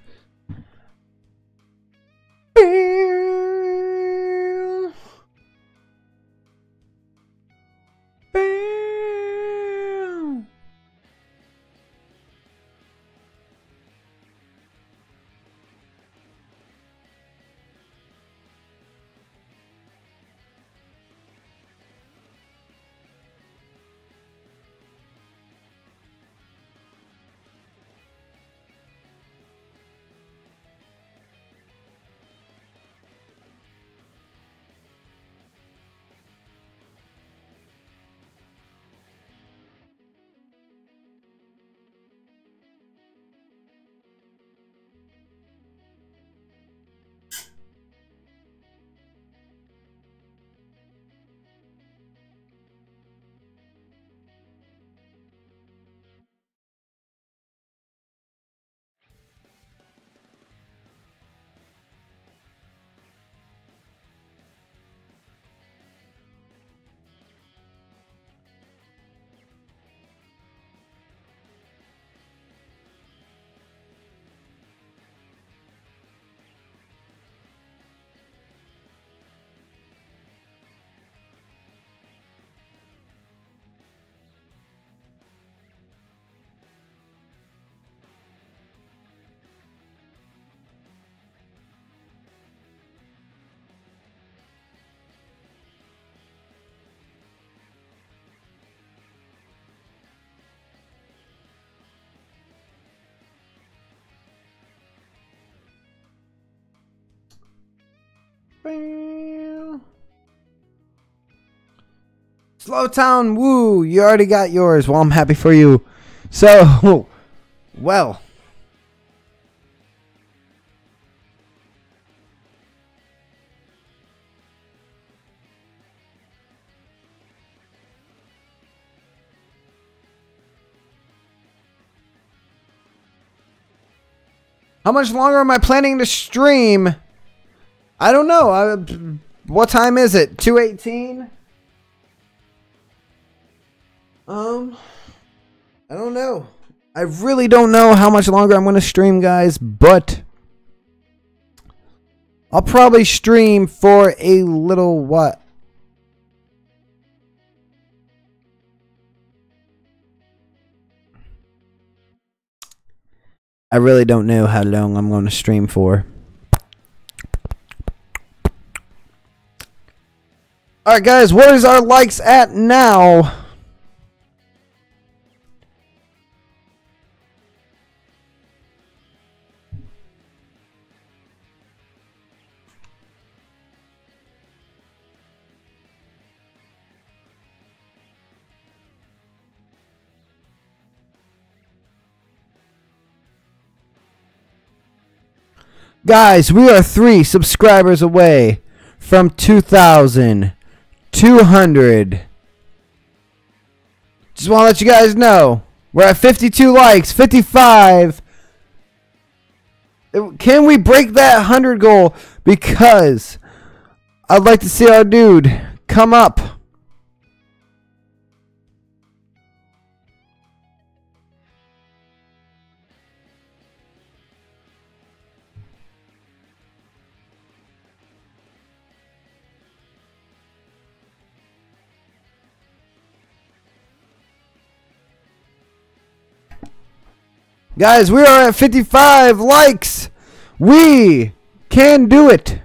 Slowtown Woo, you already got yours. Well, I'm happy for you. So, well. How much longer am I planning to stream? I don't know. I, what time is it? two eighteen? Um, I don't know. I really don't know how much longer I'm going to stream, guys, but I'll probably stream for a little what? I really don't know how long I'm going to stream for. Alright, guys, what is our likes at now? Guys, we are three subscribers away from two thousand two hundred. Just want to let you guys know. We're at fifty-two likes, fifty-five. Can we break that one hundred goal? Because I'd like to see our dude come up. Guys, we are at fifty-five likes. We can do it.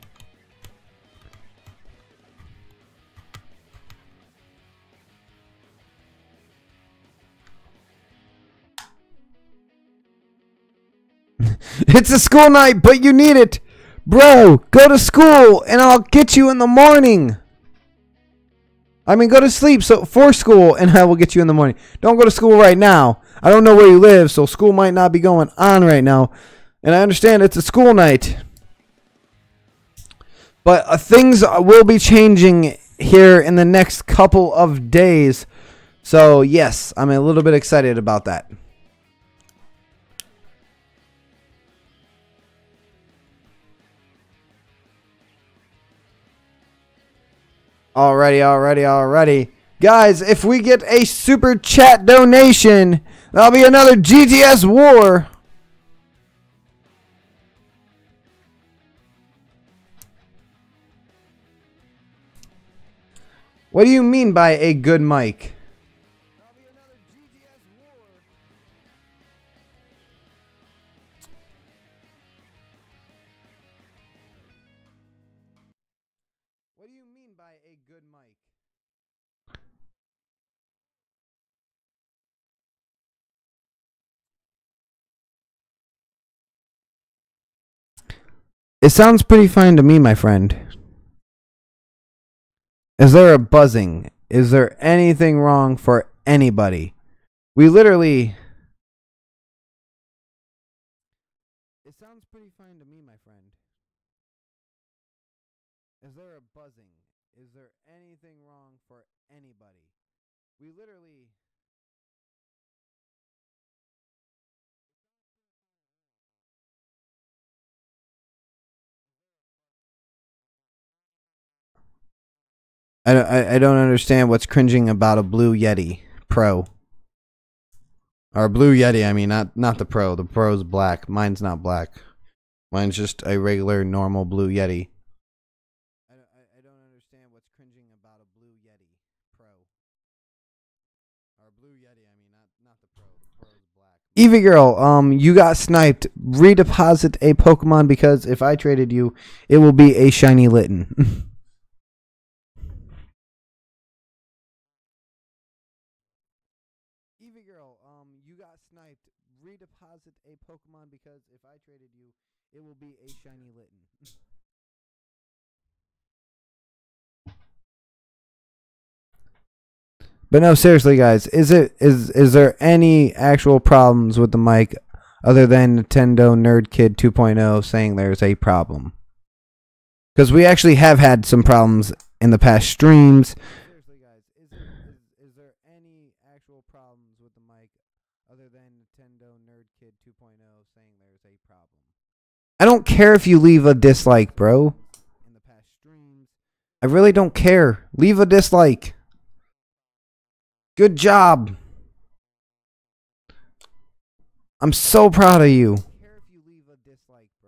It's a school night, but you need it. Bro, go to school and I'll get you in the morning. I mean, go to sleep so for school and I will get you in the morning. Don't go to school right now. I don't know where you live, so school might not be going on right now. And I understand it's a school night. But uh, things will be changing here in the next couple of days. So, yes, I'm a little bit excited about that. Alrighty, alrighty, alrighty. Guys, if we get a super chat donation, that'll be another G T S war. What do you mean by a good mic? What do you mean by a good mic? It sounds pretty fine to me, my friend. Is there a buzzing? Is there anything wrong for anybody? We literally... It sounds pretty fine to me, my friend. Is there a buzzing? Is there anything wrong for anybody? We literally... I don't, I, I don't understand what's cringing about a Blue Yeti Pro. Or Blue Yeti, I mean, not not the Pro. The Pro's black. Mine's not black. Mine's just a regular, normal Blue Yeti. I, I, I don't understand what's cringing about a Blue Yeti Pro. Or Blue Yeti, I mean, not, not the Pro. The Pro's black. Eevee Girl, um, you got sniped. Redeposit a Pokemon because if I traded you, it will be a shiny Litten. Eevee Girl, um, you got sniped. Redeposit a Pokemon because if I traded you, it will be a shiny Litten. But no, seriously, guys, is it is is there any actual problems with the mic other than Nintendo Nerd Kid two point oh saying there's a problem? Because we actually have had some problems in the past streams. Seriously, guys, is, it, is, is there any actual problems with the mic other than Nintendo Nerd Kid two point oh saying there's a problem? I don't care if you leave a dislike, bro. In the past streams, I really don't care. Leave a dislike. Good job. I'm so proud of you. I don't care if you leave a dislike, bro.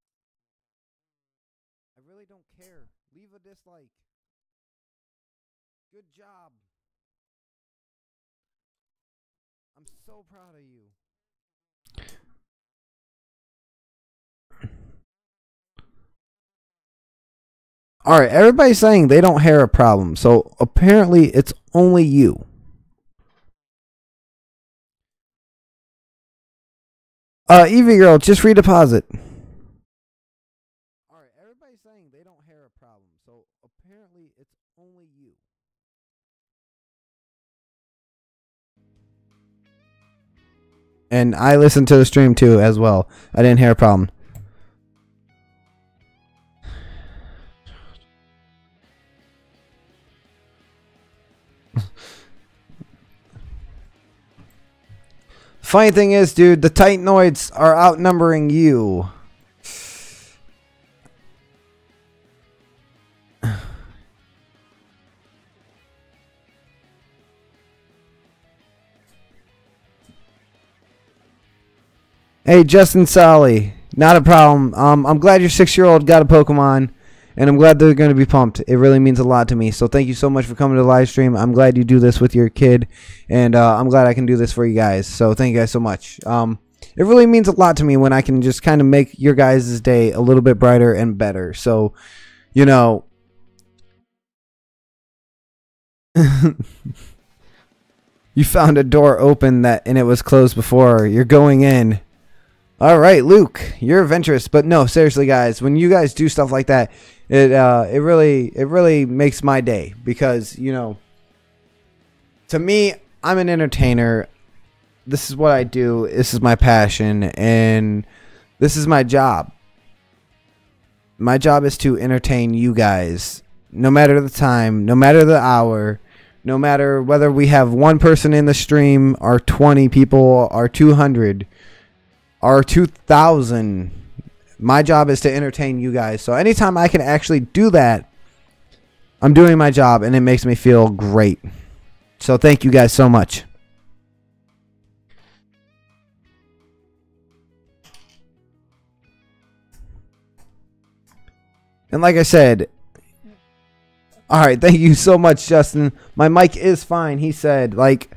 I really don't care. Leave a dislike. Good job. I'm so proud of you. Alright, everybody's saying they don't have a problem, so apparently it's only you. Uh, Eevee Girl, just redeposit. Alright, everybody's saying they don't have a problem, so apparently it's only you. And I listened to the stream too as well. I didn't hear a problem. Funny thing is, dude, the Titanoids are outnumbering you. Hey, Justin Solly, not a problem. Um, I'm glad your six-year-old got a Pokemon, and I'm glad they're going to be pumped. It really means a lot to me. So thank you so much for coming to the live stream. I'm glad you do this with your kid, and uh, I'm glad I can do this for you guys. So thank you guys so much. Um, it really means a lot to me when I can just kind of make your guys' day a little bit brighter and better. So, you know... you found a door open that and it was closed before. You're going in. All right, Luke, you're adventurous, but no, seriously, guys, when you guys do stuff like that, it uh, it really it really makes my day because, you know, to me, I'm an entertainer. This is what I do. This is my passion, and this is my job. My job is to entertain you guys, no matter the time, no matter the hour, no matter whether we have one person in the stream, or twenty people, or two hundred. Or two thousand. My job is to entertain you guys. So anytime I can actually do that, I'm doing my job, and it makes me feel great. So thank you guys so much. And like I said, all right, thank you so much, Justin. My mic is fine, he said. Like...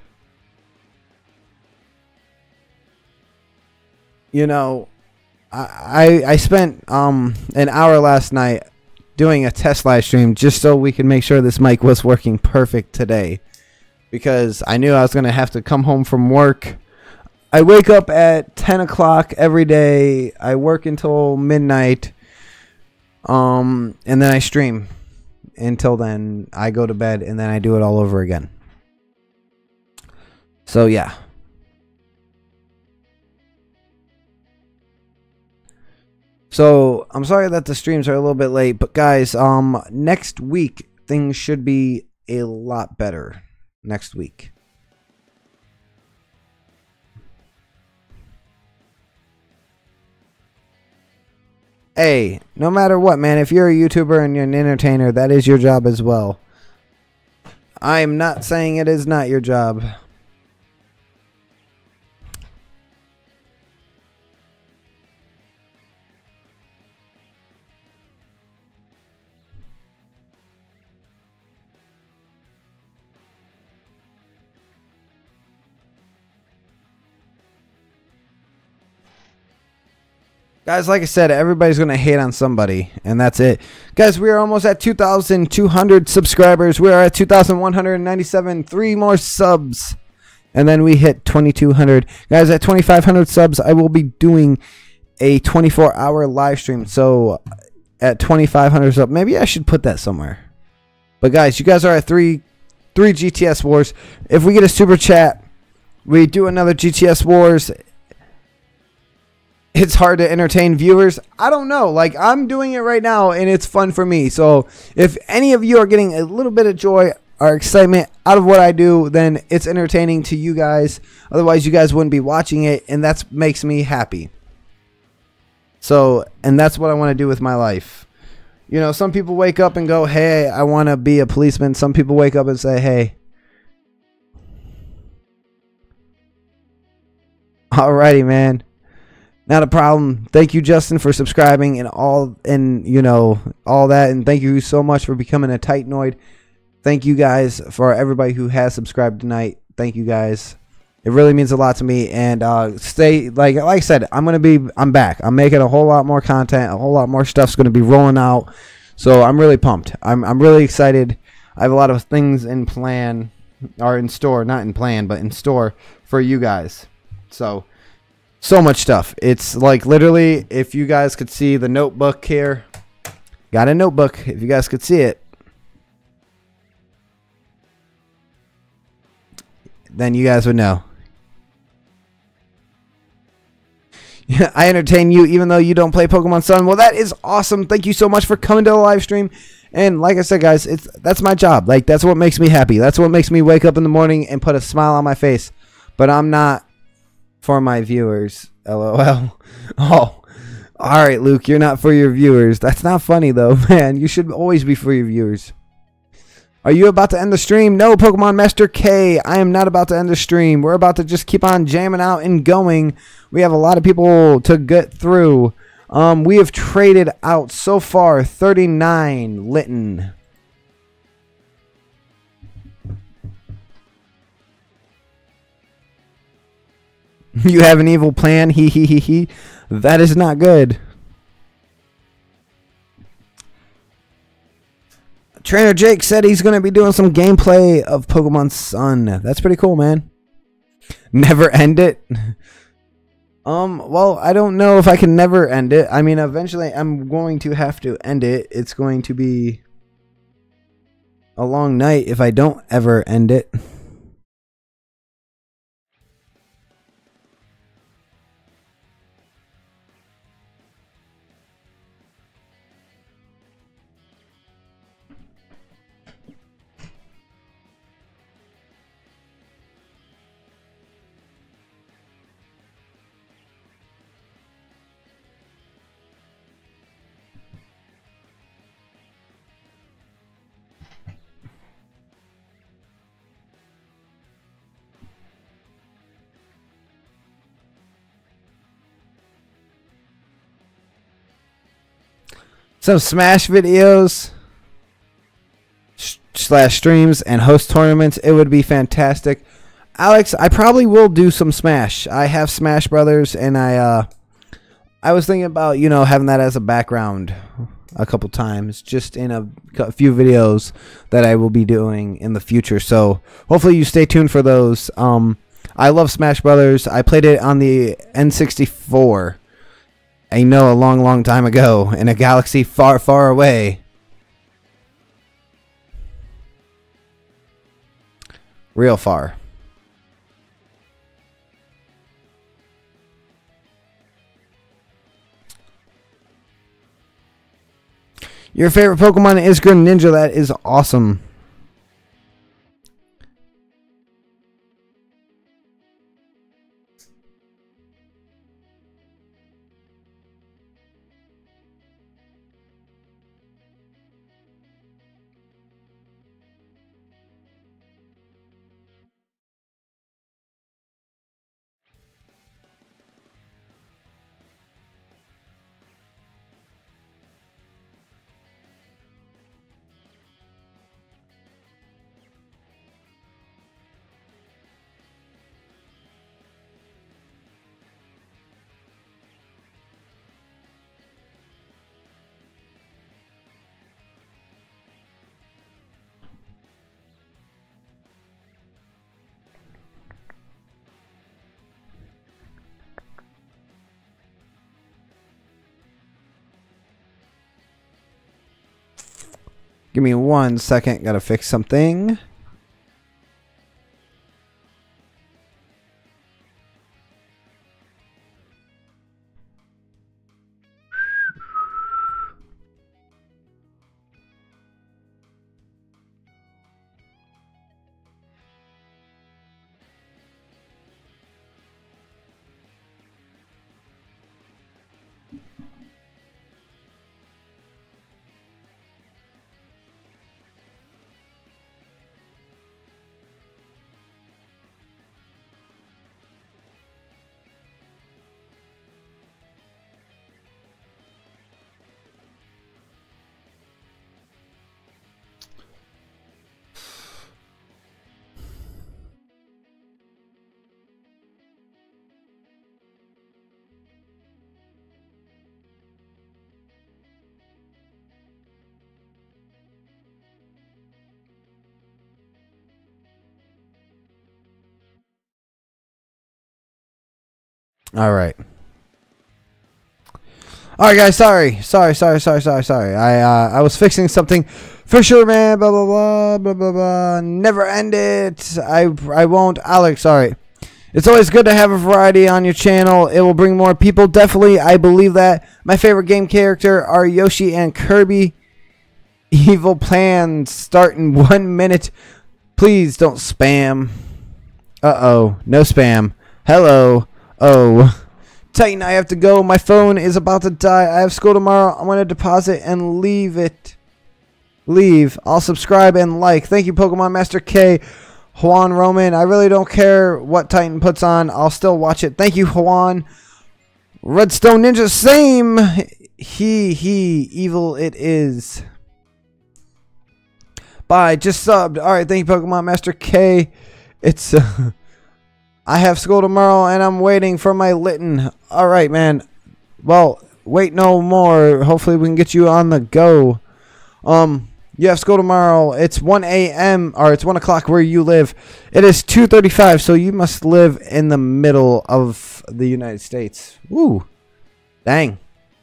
You know, I I spent um an hour last night doing a test live stream just so we could make sure this mic was working perfect today, because I knew I was gonna have to come home from work. I wake up at ten o'clock every day. I work until midnight, um, and then I stream until then. I go to bed, and then I do it all over again. So yeah. So, I'm sorry that the streams are a little bit late, but guys, um, next week, things should be a lot better. Next week. Hey, no matter what, man, if you're a YouTuber and you're an entertainer, that is your job as well. I am not saying it is not your job. Guys, like I said, everybody's going to hate on somebody, and that's it. Guys, we are almost at two thousand two hundred subscribers. We are at two thousand one hundred ninety-seven. Three more subs, and then we hit twenty-two hundred. Guys, at twenty-five hundred subs, I will be doing a twenty-four hour live stream. So, at twenty-five hundred subs, maybe I should put that somewhere. But, guys, you guys are at three, three G T S Wars. If we get a super chat, we do another G T S Wars. It's hard to entertain viewers. I don't know. Like, I'm doing it right now, and it's fun for me. So, if any of you are getting a little bit of joy or excitement out of what I do, then it's entertaining to you guys. Otherwise, you guys wouldn't be watching it, and that makes me happy. So, and that's what I want to do with my life. You know, some people wake up and go, hey, I want to be a policeman. Some people wake up and say, hey. Alrighty, man. Not a problem. Thank you, Justin, for subscribing and all, and you know, all that. And thank you so much for becoming a Titanoid. Thank you guys for everybody who has subscribed tonight. Thank you guys. It really means a lot to me. And uh, stay, like, like I said, I'm gonna be, I'm back. I'm making a whole lot more content. A whole lot more stuff's gonna be rolling out. So I'm really pumped. I'm, I'm really excited. I have a lot of things in plan, or in store, not in plan, but in store for you guys. So. So much stuff. It's like literally, if you guys could see the notebook here. Got a notebook, if you guys could see it. Then you guys would know. Yeah, I entertain you even though you don't play Pokemon Sun. Well, that is awesome. Thank you so much for coming to the live stream. And like I said, guys, it's that's my job. Like, that's what makes me happy. That's what makes me wake up in the morning and put a smile on my face. But I'm not... for my viewers. LOL. Oh, all right, Luke. You're not for your viewers. That's not funny though, man. You should always be for your viewers. Are you about to end the stream? No, Pokemon Master K. I am not about to end the stream. We're about to just keep on jamming out and going. We have a lot of people to get through. Um, we have traded out so far thirty-nine Litten. You have an evil plan. He he he he. That is not good. Trainer Jake said he's going to be doing some gameplay of Pokemon Sun. That's pretty cool, man. Never end it. um, well, I don't know if I can never end it. I mean, eventually I'm going to have to end it. It's going to be a long night if I don't ever end it. Some Smash videos slash streams and host tournaments. It would be fantastic. Alex, I probably will do some Smash. I have Smash Brothers, and I uh, I was thinking about, you know, having that as a background a couple times, just in a, a few videos that I will be doing in the future. So hopefully you stay tuned for those. Um, I love Smash Brothers. I played it on the N sixty-four. I know, a long, long time ago, in a galaxy far, far away. Real far. Your favorite Pokemon is Greninja. That is awesome. Give me one second. Gotta fix something. All right. All right, guys. Sorry, sorry, sorry, sorry, sorry, sorry. I uh, I was fixing something. For sure, man. Blah blah blah blah blah blah. Never end it. I I won't. Alex, sorry. It's always good to have a variety on your channel. It will bring more people. Definitely, I believe that. My favorite game character are Yoshi and Kirby. Evil plans start in one minute. Please don't spam. Uh oh, no spam. Hello. oh. Titan, I have to go. My phone is about to die. I have school tomorrow. I'm going to deposit and leave it. Leave. I'll subscribe and like. Thank you, Pokemon Master K. Juan Roman. I really don't care what Titan puts on. I'll still watch it. Thank you, Juan. Redstone Ninja. Same. He, he. Evil it is. Bye. Just subbed. Alright, thank you, Pokemon Master K. It's... Uh, I have school tomorrow and I'm waiting for my Litten. Alright, man. Well, wait no more. Hopefully we can get you on the go. Um, you have school tomorrow. It's one A M or it's one o'clock where you live. It is two thirty-five, so you must live in the middle of the United States. Woo. Dang.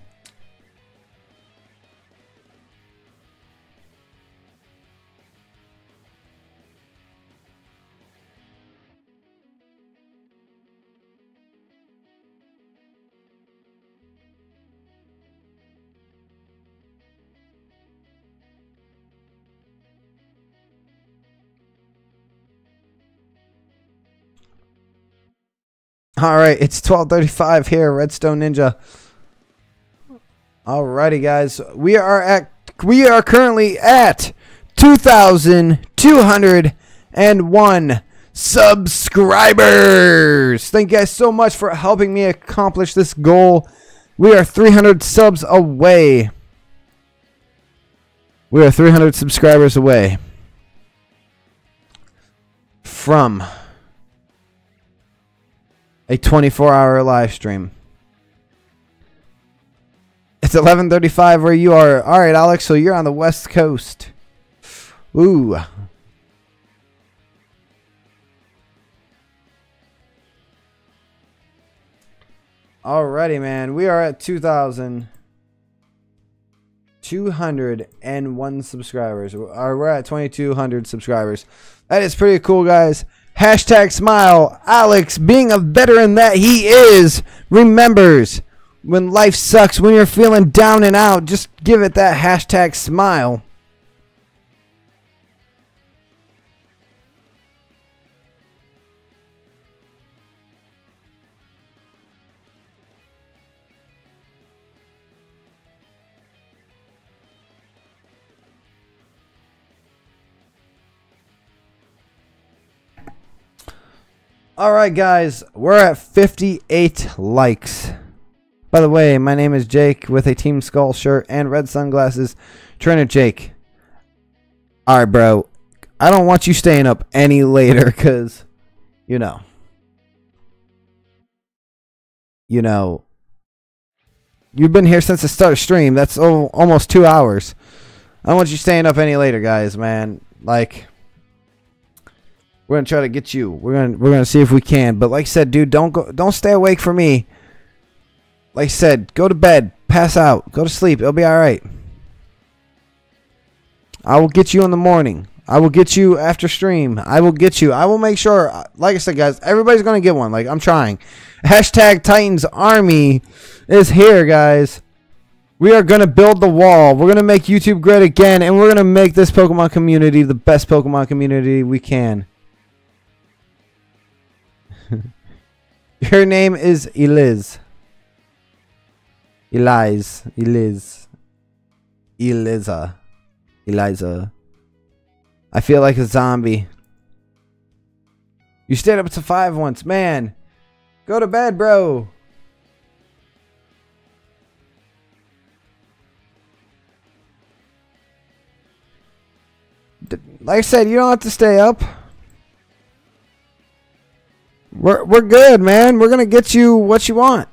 Alright, it's twelve thirty-five here, Redstone Ninja. Alrighty, guys. We are at we are currently at two thousand two hundred one subscribers. Thank you guys so much for helping me accomplish this goal. We are three hundred subs away. We are three hundred subscribers away from a twenty-four hour live stream. It's eleven thirty-five where you are. All right, Alex, so you're on the West Coast. Ooh. Alrighty, man. We are at two thousand two hundred one subscribers. Or we're at twenty-two hundred subscribers. That is pretty cool, guys. Hashtag smile. Alex, being a veteran that he is, remembers when life sucks, when you're feeling down and out, just give it that hashtag smile. Alright, guys, we're at fifty-eight likes. By the way, my name is Jake with a Team Skull shirt and red sunglasses. Trainer Jake. Alright, bro. I don't want you staying up any later because, you know. You know. You've been here since the start of stream. That's oh, almost two hours. I don't want you staying up any later, guys, man. Like... We're gonna try to get you. We're gonna we're gonna see if we can. But like I said, dude, don't go don't stay awake for me. Like I said, go to bed, pass out, go to sleep. It'll be alright. I will get you in the morning. I will get you after stream. I will get you. I will make sure, like I said, guys, everybody's gonna get one. Like, I'm trying. Hashtag Titans Army is here, guys. We are gonna build the wall. We're gonna make YouTube great again, and we're gonna make this Pokemon community the best Pokemon community we can. Her name is Eliz. Eliz. Eliz. Eliza. Eliza. I feel like a zombie. You stayed up to five once. Man. Go to bed, bro. Like I said, you don't have to stay up. We're, we're good, man. We're going to get you what you want.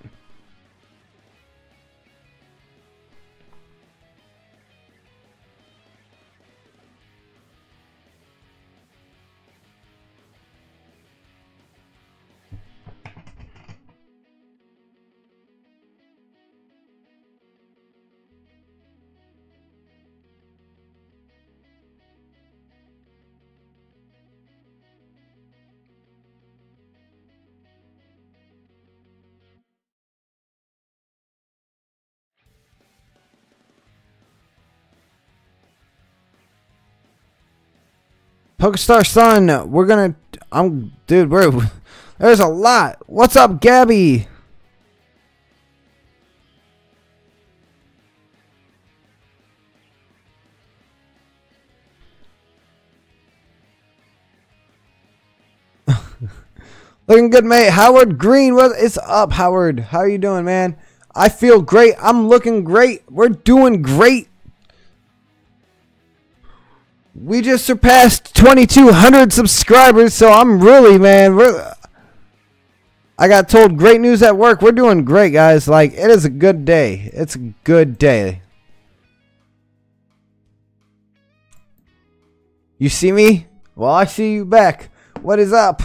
Pokestar Sun, we're gonna, I'm, dude, we're, There's a lot. What's up, Gabby? Looking good, mate. Howard Green, what is up, Howard? How are you doing, man? I feel great. I'm looking great. We're doing great. We just surpassed twenty-two hundred subscribers, so I'm really, man, we're, I got told great news at work. We're doing great, guys. Like, it is a good day. It's a good day. You see me? Well, I see you back. What is up?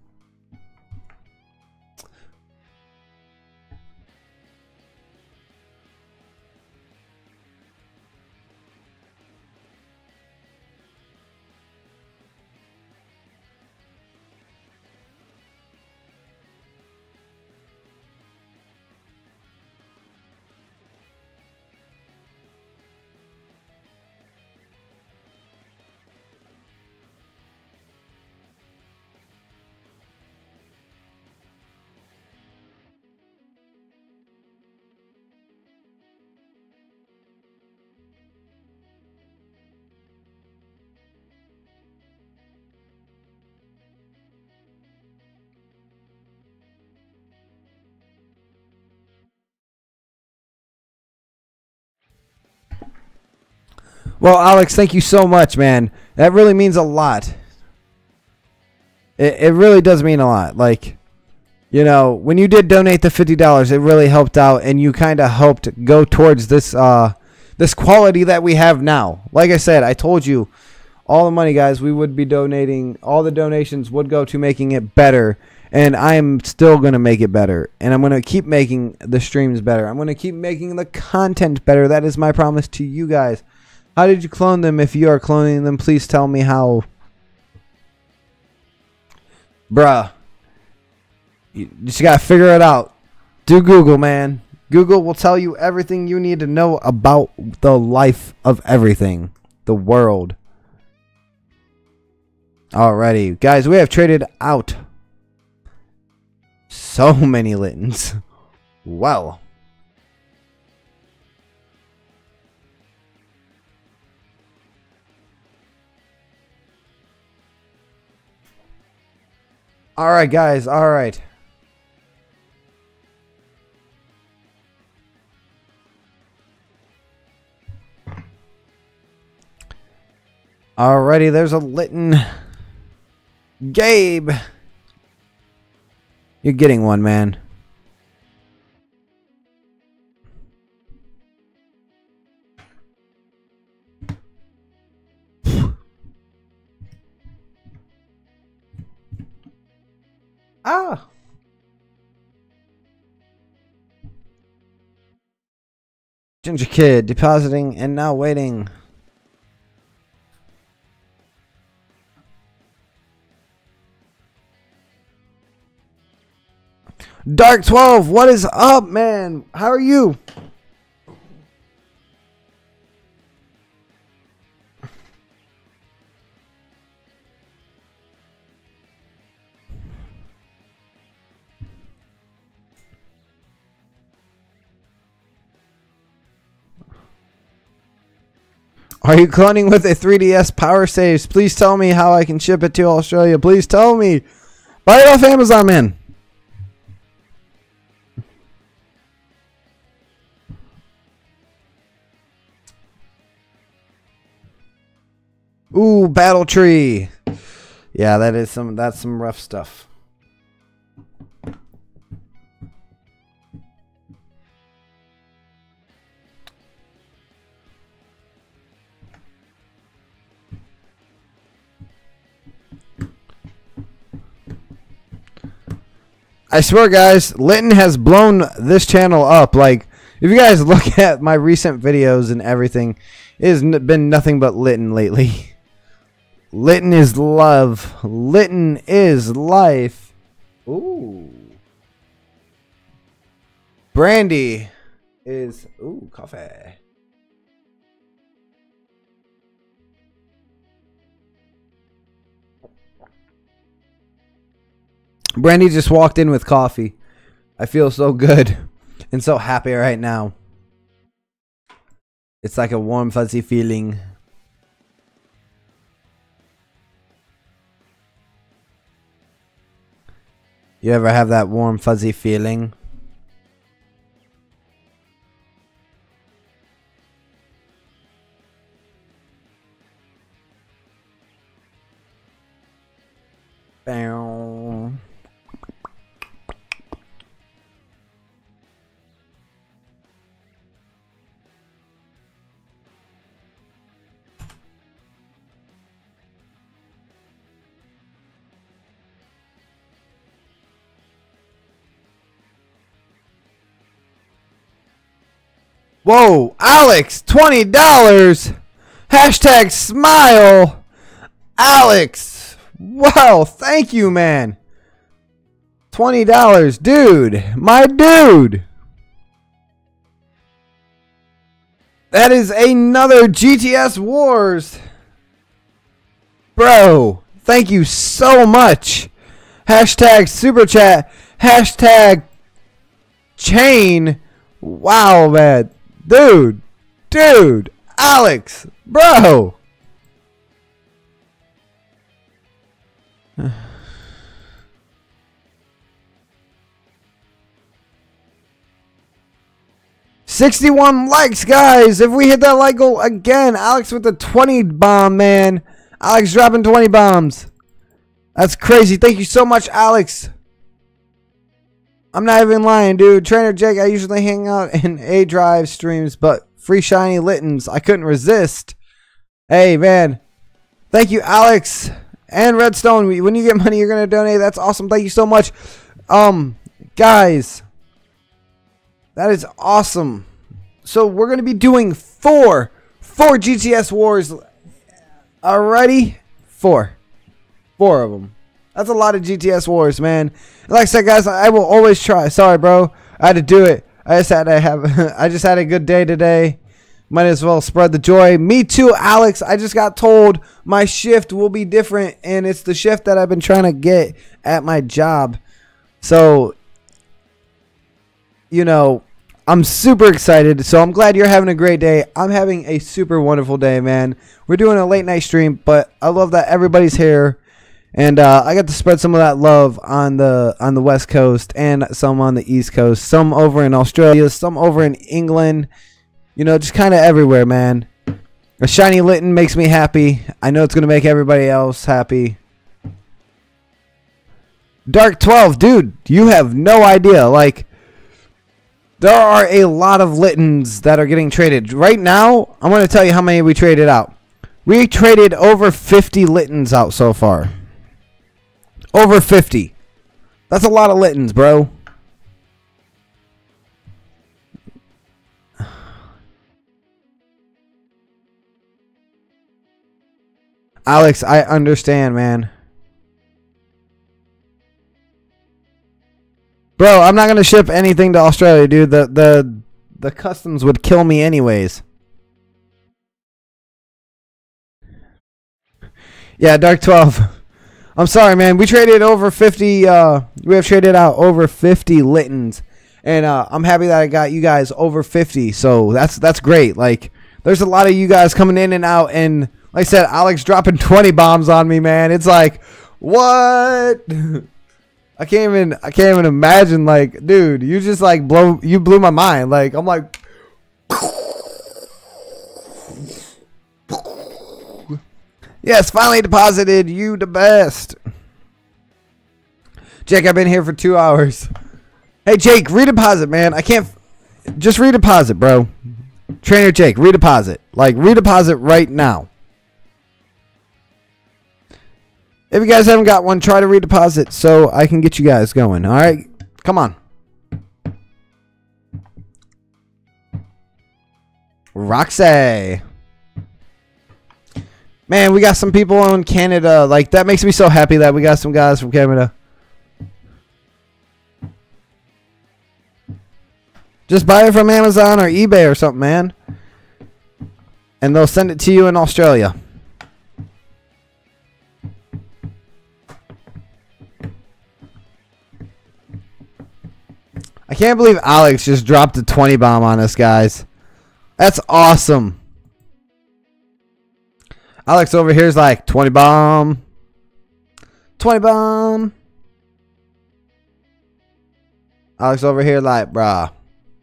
Well, Alex, thank you so much, man. That really means a lot. It, it really does mean a lot. Like, you know, when you did donate the fifty dollars, it really helped out, and you kind of helped go towards this uh, this quality that we have now. Like I said, I told you, all the money, guys, we would be donating, all the donations would go to making it better, and I'm still going to make it better, and I'm going to keep making the streams better. I'm going to keep making the content better. That is my promise to you guys. How did you clone them? If you are cloning them, please tell me how. Bruh. You just gotta figure it out. Do Google, man. Google will tell you everything you need to know about the life of everything. The world. Alrighty. Guys, we have traded out so many Littens. Well. Alright, guys. Alright. Alrighty, there's a Litten. Gabe. You're getting one, man. Ah. Ginger Kid depositing and now waiting. Dark twelve, what is up, man? How are you? Are you cloning with a three D S Power Saves? Please tell me how I can ship it to Australia. Please tell me. Buy it off Amazon, man. Ooh, Battle Tree. Yeah, that is some that's some rough stuff. I swear, guys, Litten has blown this channel up. Like, if you guys look at my recent videos and everything, it has been nothing but Litten lately. Litten is love. Litten is life. Ooh. Brandy is... Ooh, coffee. Brandy just walked in with coffee. I feel so good and so happy right now. It's like a warm, fuzzy feeling. You ever have that warm, fuzzy feeling? Bow. Whoa, Alex, twenty dollars. Hashtag smile. Alex, wow, thank you, man. twenty dollars, dude, my dude. That is another G T S Wars. Bro, thank you so much. Hashtag super chat. Hashtag chain. Wow, man. Dude, dude, Alex, bro. sixty-one likes, guys. If we hit that like goal again, Alex with the twenty bomb, man. Alex dropping twenty bombs. That's crazy. Thank you so much, Alex. I'm not even lying, dude. Trainer Jake, I usually hang out in A Drive streams, but free shiny Littens, I couldn't resist. Hey, man. Thank you, Alex. And Redstone, when you get money, you're going to donate. That's awesome. Thank you so much. Um, guys, that is awesome. So we're going to be doing four, four G T S Wars. Alrighty? Four. Four of them. That's a lot of G T S Wars, man. Like I said, guys, I will always try. Sorry, bro. I had to do it. I just had to have. I just had a good day today. Might as well spread the joy. Me too, Alex. I just got told my shift will be different, and it's the shift that I've been trying to get at my job. So, you know, I'm super excited. So I'm glad you're having a great day. I'm having a super wonderful day, man. We're doing a late night stream, but I love that everybody's here. And uh, I got to spread some of that love on the on the West Coast and some on the East Coast, some over in Australia, some over in England. You know, just kind of everywhere, man. A shiny Litten makes me happy. I know it's going to make everybody else happy. Dark twelve, dude, you have no idea. Like, there are a lot of Littens that are getting traded. Right now, I'm going to tell you how many we traded out. We traded over fifty Littens out so far. Over fifty. That's a lot of Littens, bro. Alex, I understand, man. Bro, I'm not going to ship anything to Australia, dude. The, the, the customs would kill me anyways. Yeah, Dark twelve. I'm sorry, man. We traded over fifty. Uh, we have traded out over fifty Littens, and uh, I'm happy that I got you guys over fifty. So that's that's great. Like, there's a lot of you guys coming in and out, and like I said, Alex dropping twenty bombs on me, man. It's like, what? I can't even. I can't even imagine. Like, dude, you just like blow. You blew my mind. Like, I'm like. Yes, finally deposited. You the best. Jake, I've been here for two hours. Hey, Jake, redeposit, man. I can't. Just redeposit, bro. Trainer Jake, redeposit. Like, redeposit right now. If you guys haven't got one, try to redeposit so I can get you guys going. All right? Come on. Roxy. Man, we got some people in Canada. Like, that makes me so happy that we got some guys from Canada. Just buy it from Amazon or eBay or something, man. And they'll send it to you in Australia. I can't believe Alex just dropped a twenty bomb on us, guys. That's awesome. Alex over here is like, twenty bomb. twenty bomb. Alex over here like, brah.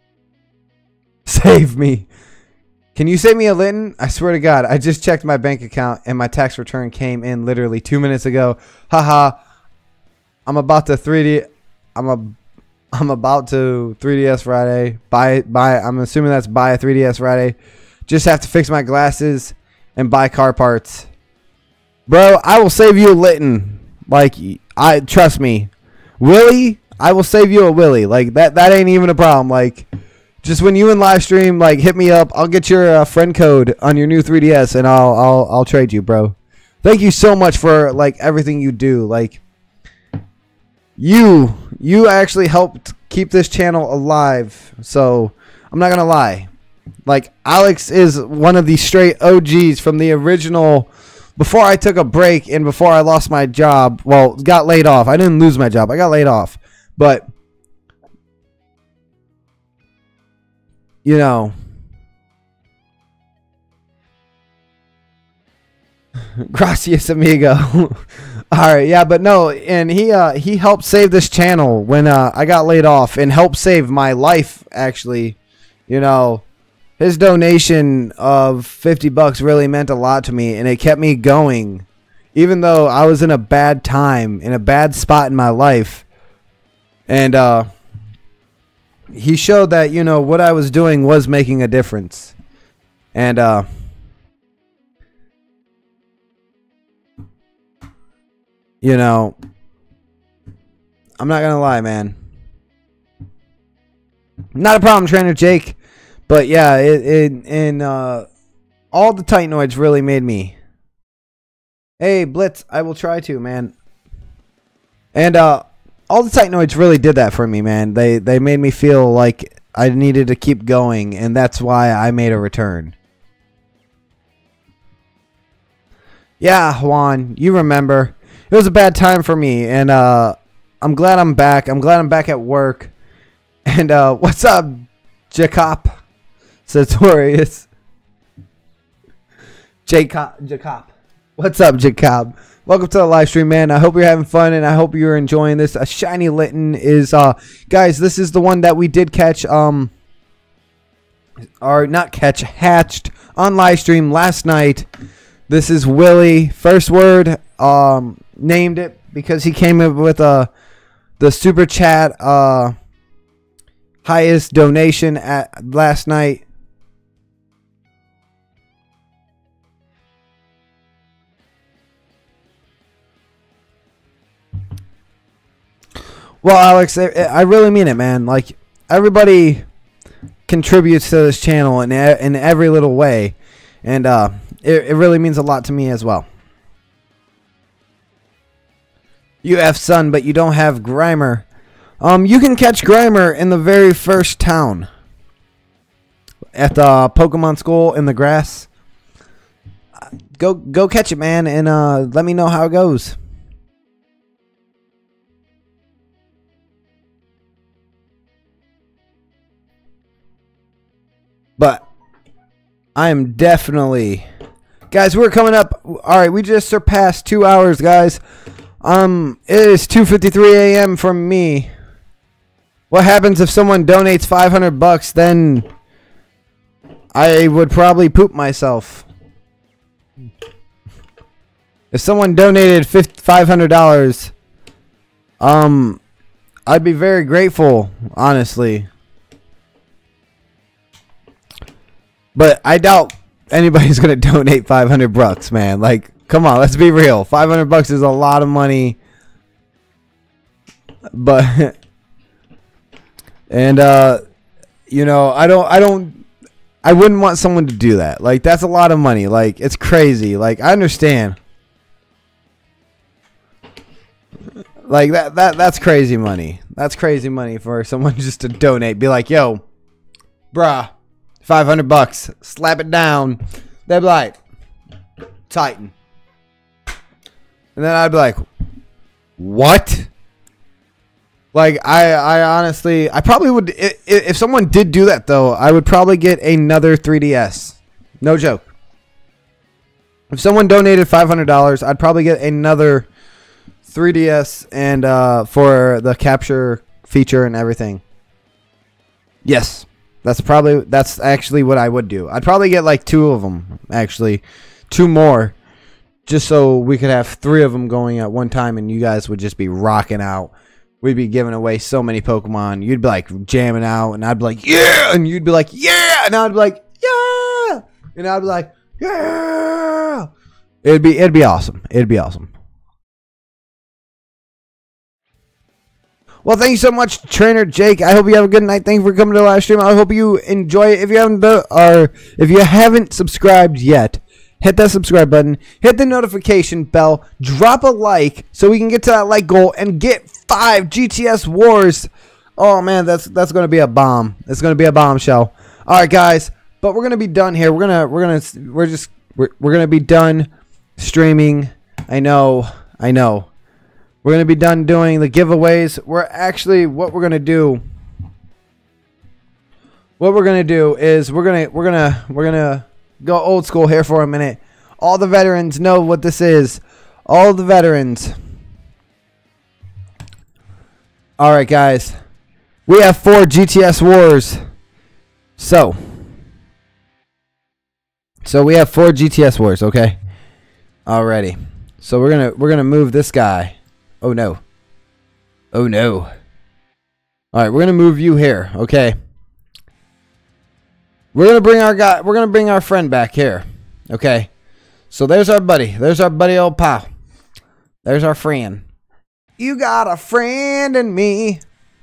Save me. Can you save me a Litton? I swear to God, I just checked my bank account and my tax return came in literally two minutes ago. Haha. I'm about to three D. I'm a. I'm about to three D S Friday. Buy buy. I'm assuming that's buy a three D S Friday. Just have to fix my glasses and buy car parts. Bro, I will save you a Litton. Like I trust me, Willie. I will save you a Willie. Like that. That ain't even a problem. Like. Just when you in live stream, like hit me up. I'll get your uh, friend code on your new three D S, and I'll I'll I'll trade you, bro. Thank you so much for like everything you do. Like you you actually helped keep this channel alive. So I'm not gonna lie. Like Alex is one of the straight O Gs from the original. Before I took a break and before I lost my job, well, got laid off. I didn't lose my job. I got laid off, but. You know, gracias amigo. All right, yeah, but no, and he uh he helped save this channel when uh I got laid off and helped save my life actually. You know, his donation of fifty bucks really meant a lot to me, and it kept me going even though I was in a bad time, in a bad spot in my life. And uh he showed that, you know, what I was doing was making a difference. And, uh, you know, I'm not going to lie, man. Not a problem, Trainer Jake. But, yeah, it, it and, uh, all the Titanoids really made me. Hey, Blitz, I will try to, man. And, uh, all the Titanoids really did that for me, man. They they made me feel like I needed to keep going, and that's why I made a return. Yeah, Juan, you remember. It was a bad time for me, and uh, I'm glad I'm back. I'm glad I'm back at work. And uh, what's up, Jacob? Sartorius. Jacob. Jacob. What's up, Jacob? Welcome to the live stream, man. I hope you're having fun, and I hope you're enjoying this. A shiny Litton is, uh, guys, this is the one that we did catch, um, or not catch, hatched on live stream last night. This is Willie. First word, um, named it because he came up with, uh, the super chat, uh, highest donation at last night. Well, Alex, I really mean it, man. Like, everybody contributes to this channel in, in every little way. And uh, it, it really means a lot to me as well. You have Sun, but you don't have Grimer. Um, you can catch Grimer in the very first town. At the Pokemon School in the grass. Go, go catch it, man, and uh, let me know how it goes. But I am definitely, guys, we're coming up. All right, we just surpassed two hours, guys. Um, it is two fifty-three a m for me. What happens if someone donates five hundred bucks? Then I would probably poop myself. If someone donated five hundred dollars, um, I'd be very grateful, honestly. But I doubt anybody's going to donate five hundred bucks, man. Like, come on, let's be real. five hundred bucks is a lot of money. But and uh you know, I don't I don't I wouldn't want someone to do that. Like, that's a lot of money. Like, it's crazy. Like, I understand. Like that that that's crazy money. That's crazy money for someone just to donate. Be like, "Yo, bruh, five hundred bucks, slap it down." They'd be like, Titan. And then I'd be like, what? Like I, I honestly, I probably would if, if someone did do that though. I would probably get another three D S. No joke. If someone donated five hundred dollars, I'd probably get another three D S and uh, for the capture feature and everything. Yes, that's probably that's actually what I would do. I'd probably get like two of them, actually, two more, just so we could have three of them going at one time, and you guys would just be rocking out. We'd be giving away so many Pokemon. You'd be like jamming out, and I'd be like, yeah, and you'd be like, yeah, and I'd be like, yeah, and I'd be like, yeah. It'd be it'd be awesome. It'd be awesome. Well, thank you so much, Trainer Jake. I hope you have a good night. Thank you for coming to the live stream. I hope you enjoy it. If you haven't done, or if you haven't subscribed yet, hit that subscribe button. Hit the notification bell. Drop a like so we can get to that like goal and get five G T S Wars. Oh man, that's that's gonna be a bomb. It's gonna be a bombshell. All right, guys, but we're gonna be done here. We're gonna we're gonna we're just we're we're gonna be done streaming. I know. I know. We're going to be done doing the giveaways. We're actually, what we're going to do, what we're going to do is we're going to, we're going to, we're going to go old school here for a minute. All the veterans know what this is. All the veterans. All right, guys. We have four G T S Wars. So, so we have four G T S Wars, okay? Alrighty. So we're going to, we're going to move this guy. Oh no. Oh no. Alright, we're gonna move you here, okay? We're gonna bring our guy we're gonna bring our friend back here. Okay. So there's our buddy. There's our buddy old pal. There's our friend. You got a friend in me.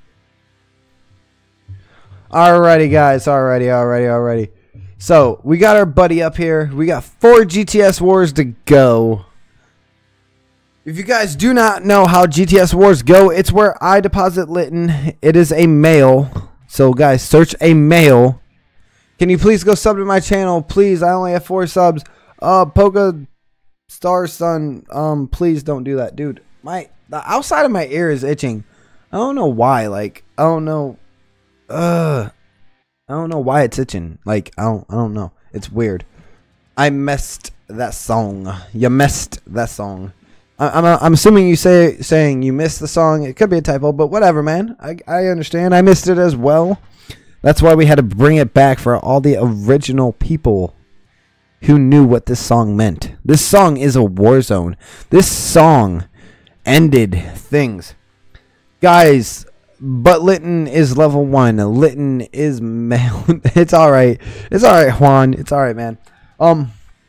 Alrighty guys, alrighty, alrighty, alrighty. So we got our buddy up here. We got four G T S Wars to go. If you guys do not know how G T S Wars go, it's where I deposit Litten. It is a male. So, guys, search a male. Can you please go sub to my channel? Please, I only have four subs. Uh, Poca Star Sun, um, please don't do that. Dude, my the outside of my ear is itching. I don't know why. Like, I don't know. Uh, I don't know why it's itching. Like, I don't, I don't know. It's weird. I messed that song. You messed that song. I'm I'm assuming you say saying you missed the song. It could be a typo, but whatever, man. I I understand. I missed it as well. That's why we had to bring it back for all the original people who knew what this song meant. This song is a war zone. This song ended things, guys. But Litten is level one. Litten is male. It's all right. It's all right, Juan. It's all right, man. Um.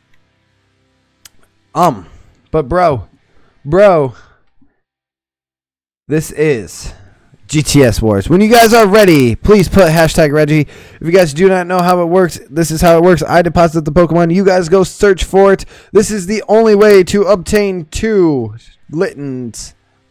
Um. But bro. Bro, this is G T S Wars. When you guys are ready, please put hashtag Reggie. If you guys do not know how it works, this is how it works. I deposit the Pokemon. You guys go search for it. This is the only way to obtain two Littens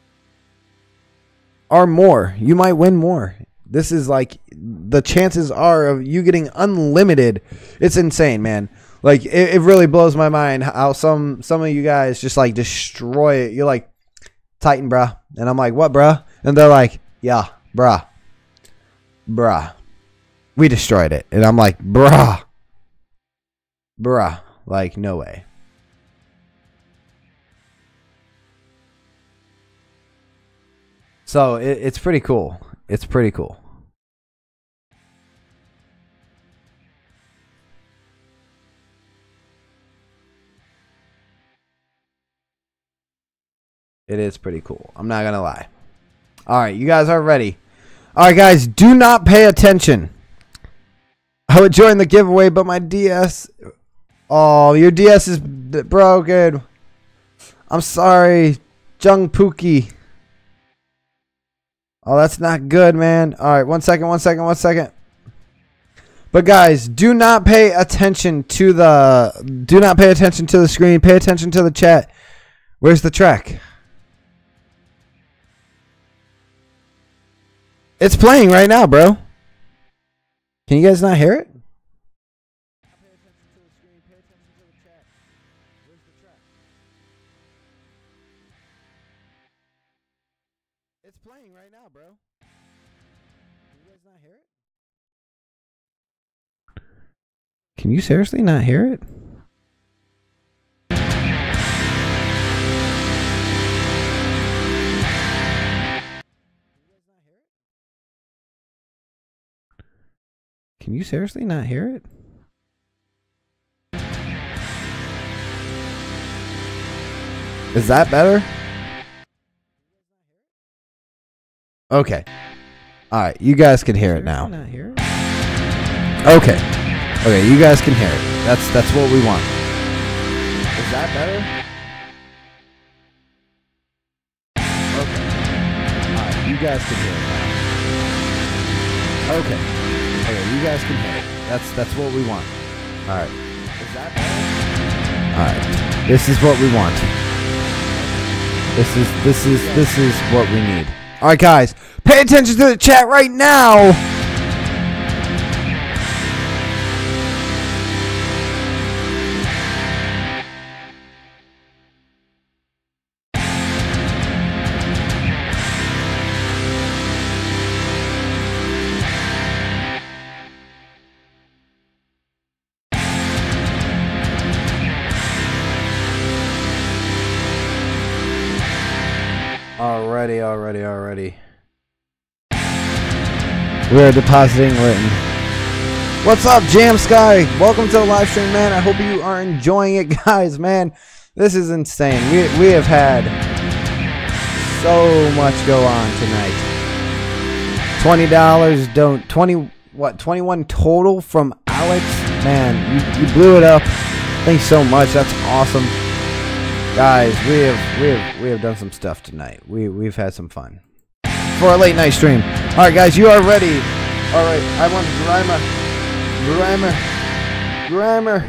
or more. You might win more. This is like, the chances are of you getting unlimited. It's insane, man. Like, it, it really blows my mind how some some of you guys just, like, destroy it. You're like, Titan, bruh. And I'm like, what, bruh? And they're like, yeah, bruh. Bruh. We destroyed it. And I'm like, bruh. Bruh. Like, no way. So, it, it's pretty cool. It's pretty cool. It is pretty cool. I'm not going to lie. All right, you guys are ready. All right, guys, do not pay attention. I would join the giveaway, but my D S... Oh, your D S is broken. I'm sorry, Jung Pookie. Oh, that's not good, man. All right, one second, one second, one second. But guys, do not pay attention to the... Do not pay attention to the screen. Pay attention to the chat. Where's the track? It's playing right now, bro. Can you guys not hear it? Pay attention to the screen. Pay attention to the chat. Where's the track? It's playing right now, bro. Can you seriously not hear it? Can you seriously not hear it? Is that better? Okay. All right, you guys can hear it now. Okay. Okay, you guys can hear it. That's that's what we want. Is that better? Okay. All right, you guys can hear it now. Okay. Okay, you guys can hear it. That's that's what we want. All right. Is that better? All right. This is what we want. This is this is this is what we need. All right, guys, pay attention to the chat right now. Already, already, already. We are depositing Lytton. What's up, Jam Sky? Welcome to the live stream, man. I hope you are enjoying it, guys. Man, this is insane. We we have had so much go on tonight. Twenty dollars. Don't twenty. What? Twenty-one total from Alex. Man, you you blew it up. Thanks so much. That's awesome. Guys, we have we have we have done some stuff tonight. We we've had some fun for a late night stream. All right, guys, you are ready. All right, I want Grimer, Grimer, Grimer.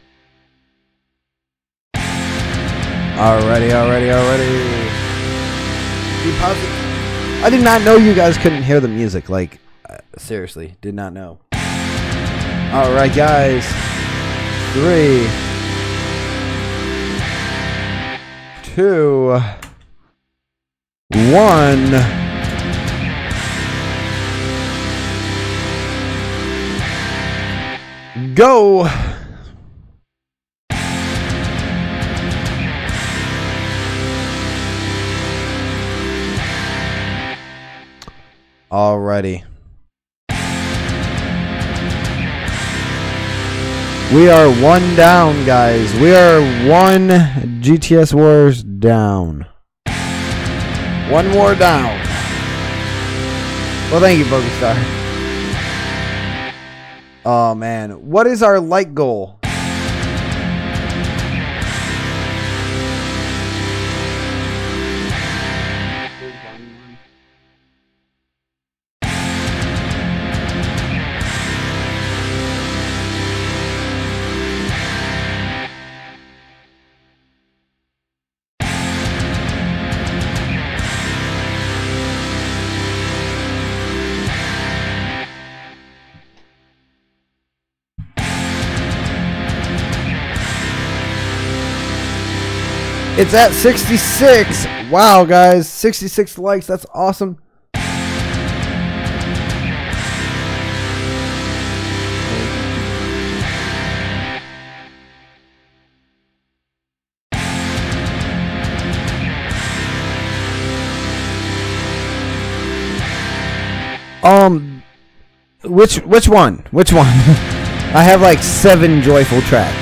Alrighty, already, already. Deposit. I did not know you guys couldn't hear the music. Like, uh, seriously, did not know. All right, guys. Three. Two, one. Go. Alrighty. We are one down, guys. We are one G T S Wars down. One more down. Well, thank you, Bogey-Star. Oh, man. What is our like goal? It's at sixty-six. Wow, guys. sixty-six likes. That's awesome. Um, which which one? Which one? I have like seven joyful tracks.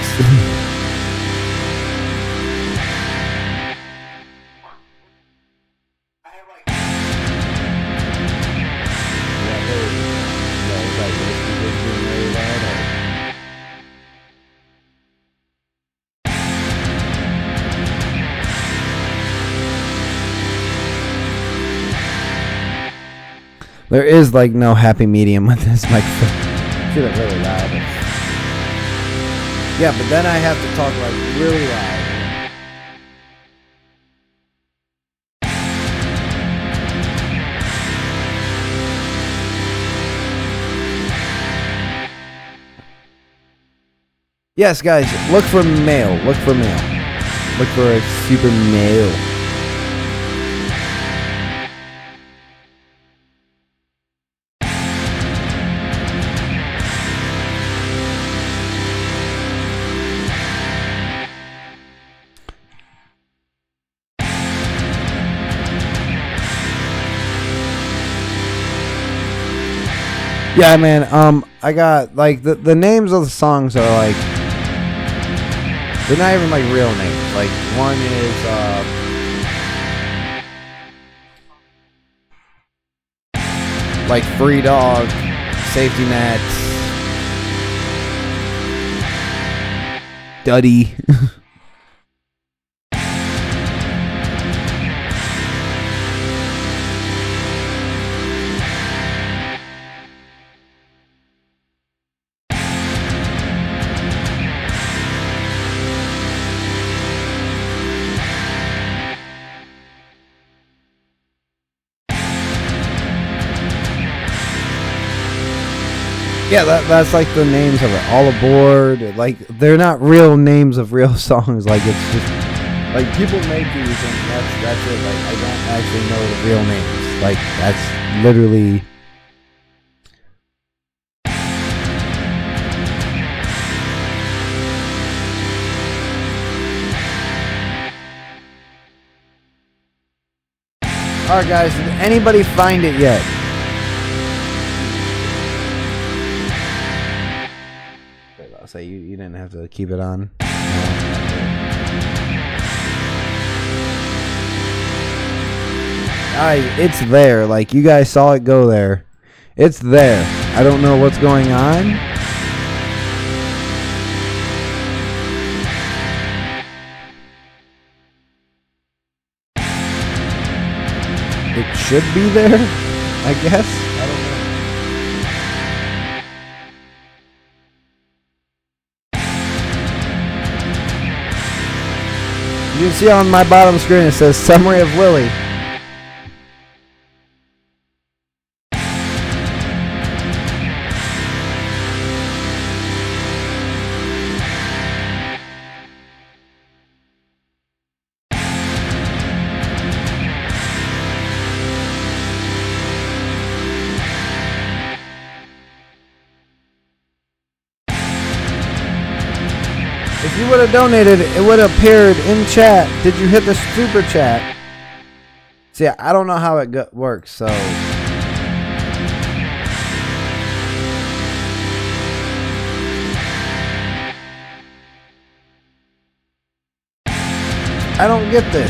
There is like no happy medium with this microphone. I feel it really loud. Yeah, but then I have to talk like really loud. Yes, guys, look for male. Look for male. Look for a super male. Yeah, man. Um, I got like the the names of the songs are like they're not even like real names. Like one is uh, like Free Dog, Safety Net, Duddy. Yeah, that, that's like the names of it. All Aboard. Like, they're not real names of real songs. Like, it's just, like, people make these and that's, that's it. Like, I don't actually know the real names. Like, that's literally... Alright, guys, did anybody find it yet? I'll say you, you didn't have to keep it on. No. Guys, it's there. Like, you guys saw it go there. It's there. I don't know what's going on. It should be there, I guess. I don't know. You can see on my bottom screen it says Summary of Lily. If you would have donated, it would have appeared in chat. Did you hit the super chat? See, I don't know how it go works, so... I don't get this.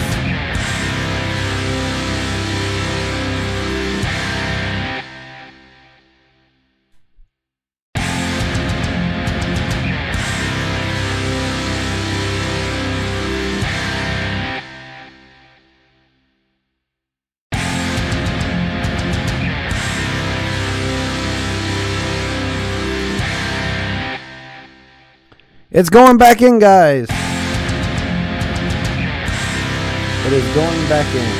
It's going back in, guys. It is going back in.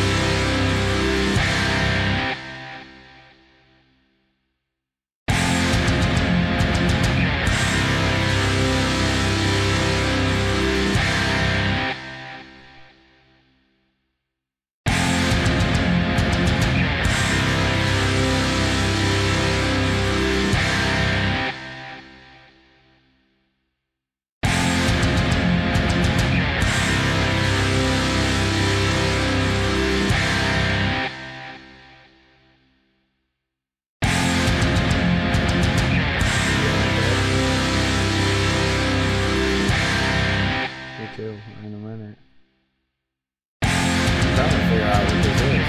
In a minute. I'm trying to figure out what this is.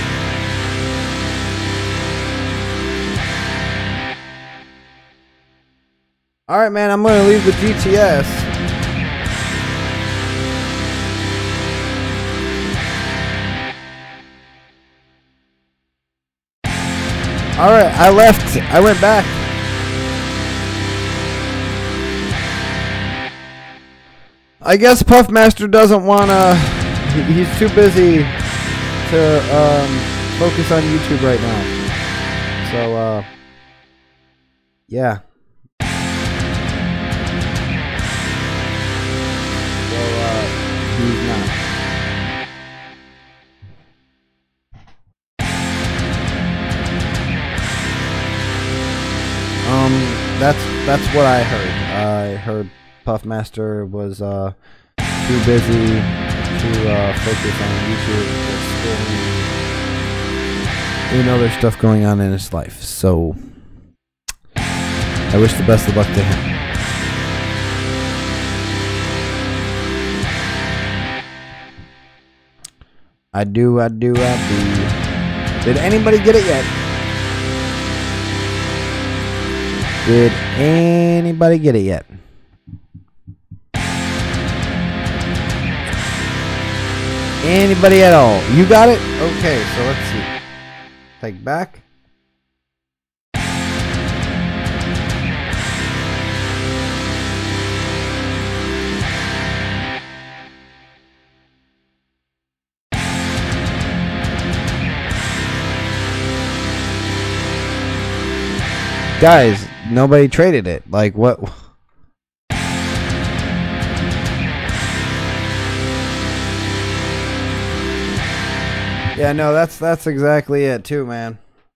Alright, man, I'm gonna leave the G T S. Alright, I left. I went back. I guess Puffmaster doesn't wanna. He's too busy to um, focus on YouTube right now. So, uh, yeah. So, uh, he's not. Um, that's that's what I heard. I heard Puffmaster was uh, too busy to uh, focus on YouTube, just schooling, even though there's stuff going on in his life. So, I wish the best of luck to him. I do, I do, I do. Did anybody get it yet? Did anybody get it yet? Anybody at all? You got it? Okay, so let's see. Take back. Guys, nobody traded it. Like, what? Yeah, no, that's that's exactly it too, man.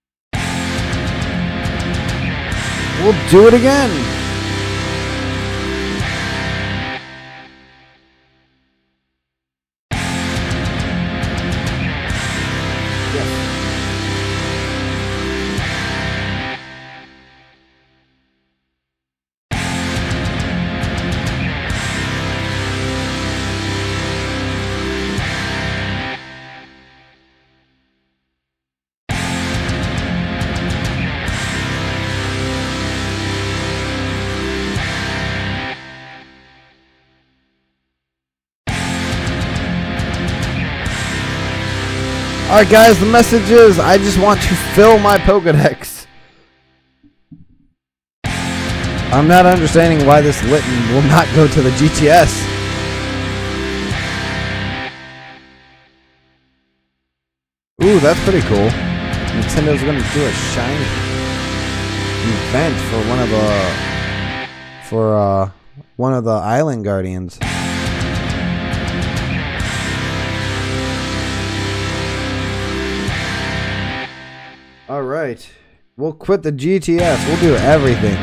We'll do it again. Yes. Alright guys, the message is, I just want to fill my Pokedex. I'm not understanding why this Litten will not go to the G T S. Ooh, that's pretty cool. Nintendo's gonna do a shiny event for one of the for uh one of the Island Guardians. Alright, we'll quit the G T S, we'll do everything.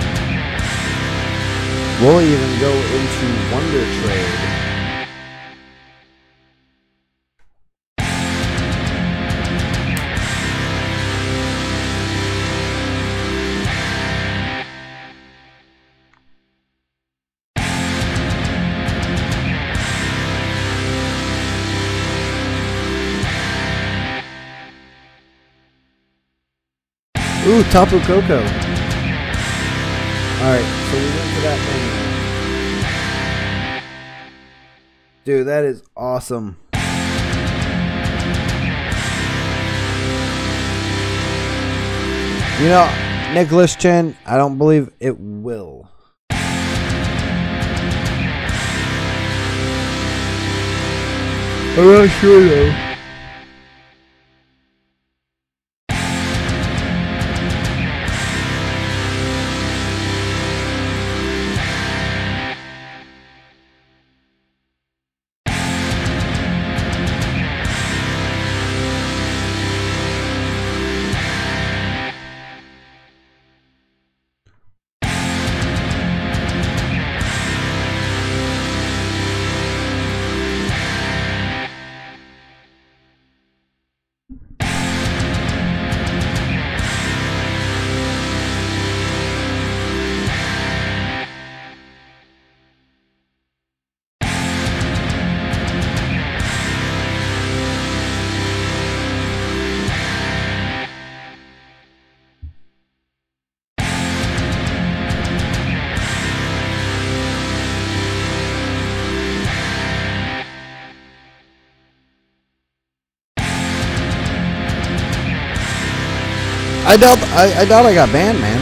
We'll even go into Wonder Trade. Ooh, Tapu Koko. Alright, so we went to that menu. Dude, that is awesome. You know, Nicholas Chen, I don't believe it will. I'm not sure though. I doubt I, I doubt I got banned, man.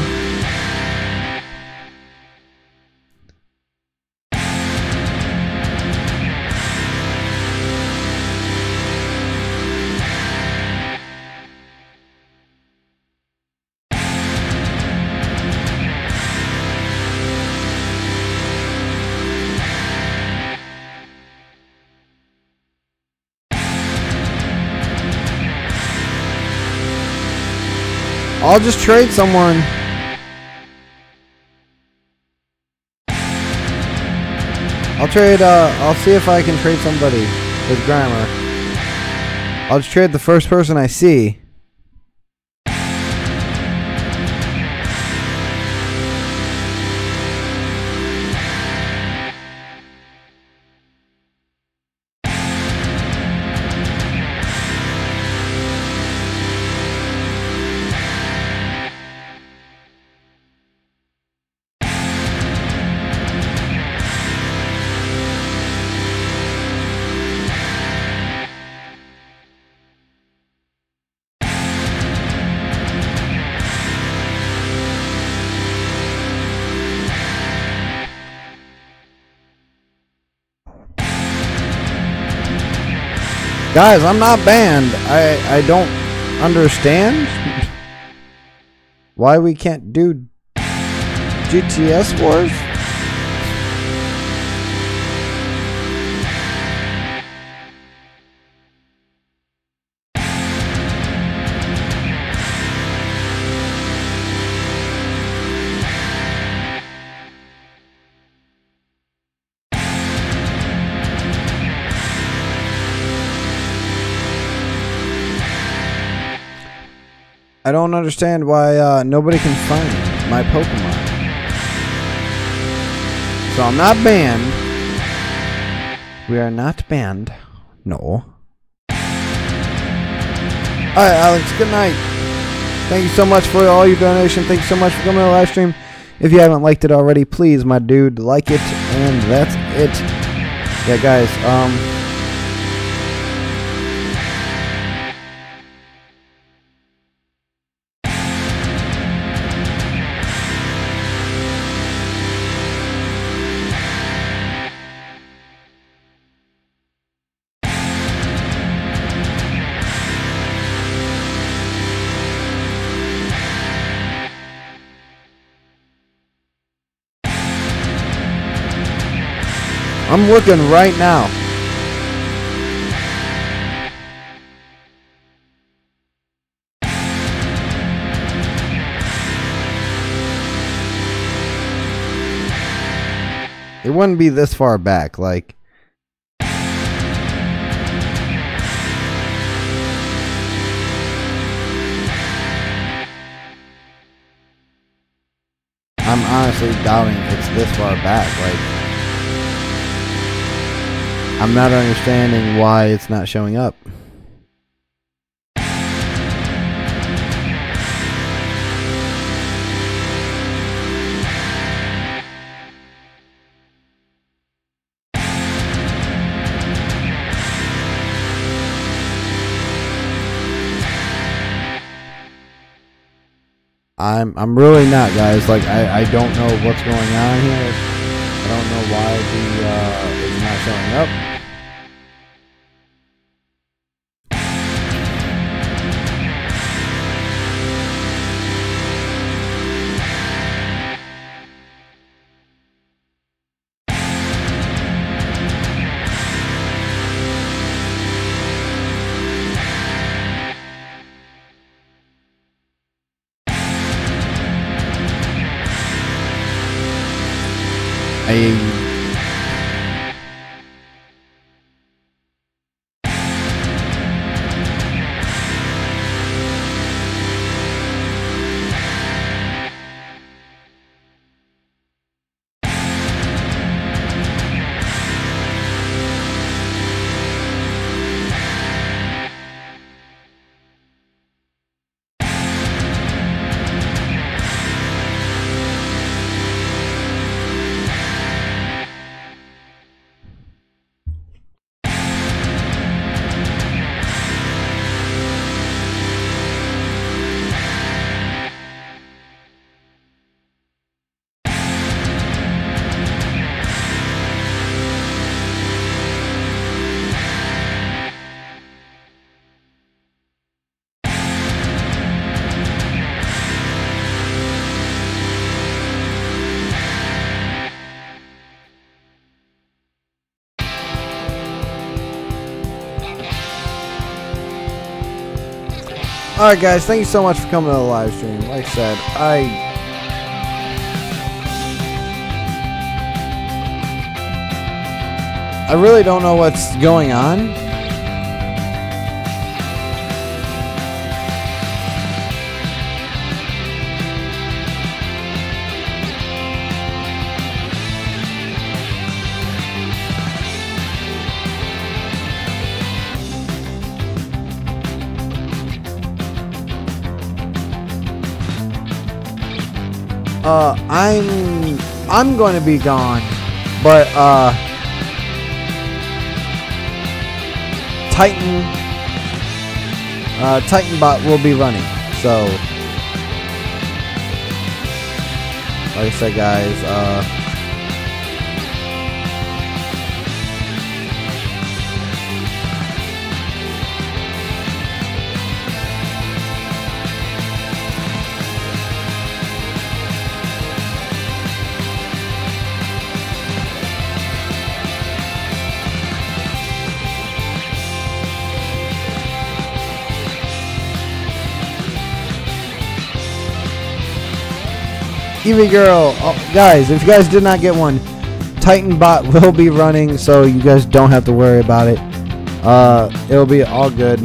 I'll just trade someone. I'll trade, uh, I'll see if I can trade somebody with Grimer. I'll just trade the first person I see. Guys, I'm not banned. I, I don't understand why we can't do G T S Wars. I don't understand why uh, nobody can find my Pokemon. So I'm not banned. We are not banned. No. Alright, Alex, good night. Thank you so much for all your donation. Thank you so much for coming to the live stream. If you haven't liked it already, please, my dude, like it. And that's it. Yeah, guys, um... I'm looking right now. It wouldn't be this far back, like. I'm honestly doubting it's this far back, like. I'm not understanding why it's not showing up. I'm I'm really not, guys. Like I I don't know what's going on here. I don't know why the uh, it's not showing up. I Alright guys, thank you so much for coming to the live stream. Like I said, I I really don't know what's going on. Uh, I'm I'm going to be gone, but uh, Titan uh, Titanbot will be running. So, like I said, guys, uh, Eevee Girl. Oh, guys, if you guys did not get one, Titanbot will be running, so you guys don't have to worry about it. Uh, it'll be all good.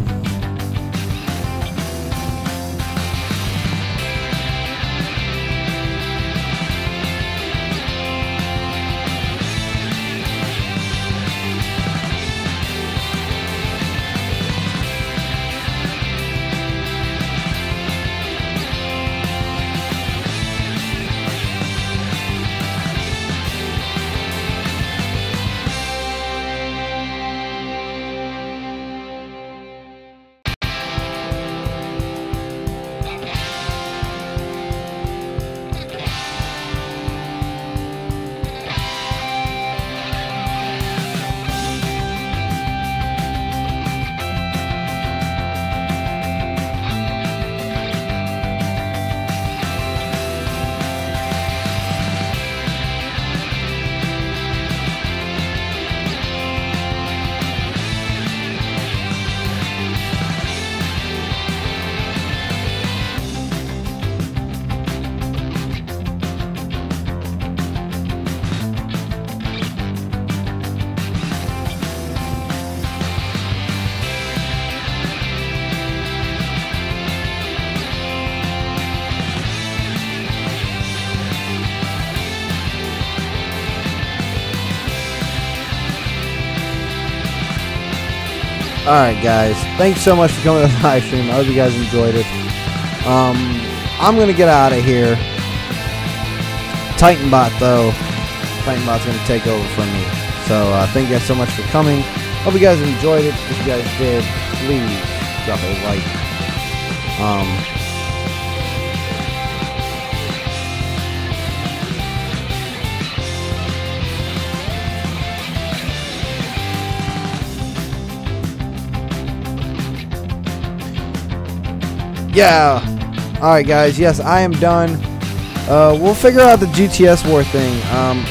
Alright guys, thanks so much for coming to the live stream. I hope you guys enjoyed it. Um, I'm going to get out of here. Titanbot though, Titanbot's going to take over from me. So uh, thank you guys so much for coming. Hope you guys enjoyed it. If you guys did, please drop a like. Um, Yeah. Alright guys, yes, I am done. Uh, we'll figure out the G T S war thing. Um,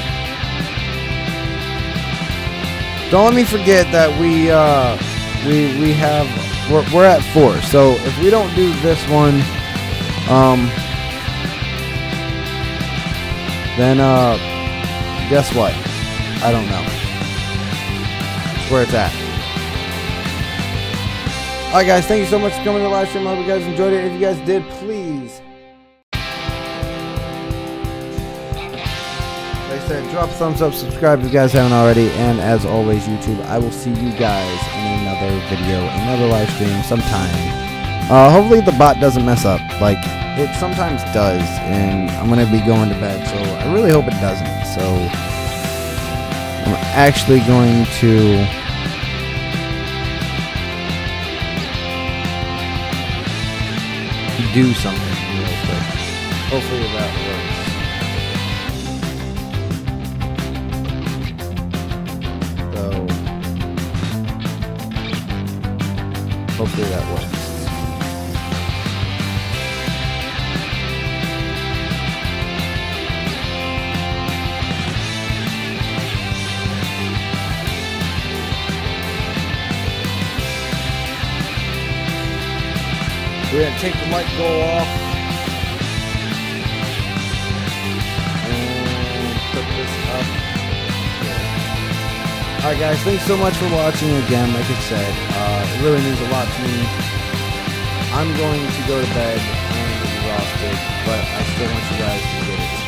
don't let me forget that we uh, we we have we're, we're at four. So if we don't do this one, um, then uh, guess what? I don't know. That's where it's at. Alright guys, thank you so much for coming to the live stream. I hope you guys enjoyed it. If you guys did, please, like I said, drop a thumbs up, subscribe if you guys haven't already, and as always, YouTube, I will see you guys in another video, another live stream sometime. Uh, hopefully the bot doesn't mess up. Like, it sometimes does, and I'm going to be going to bed, so I really hope it doesn't. So, I'm actually going to do something real quick. Hopefully that works. So, hopefully that works. We're going to take the mic go off and put this up. Alright guys, thanks so much for watching again. Like I said, uh, it really means a lot to me. I'm going to go to bed and get exhausted, but I still want you guys to get it.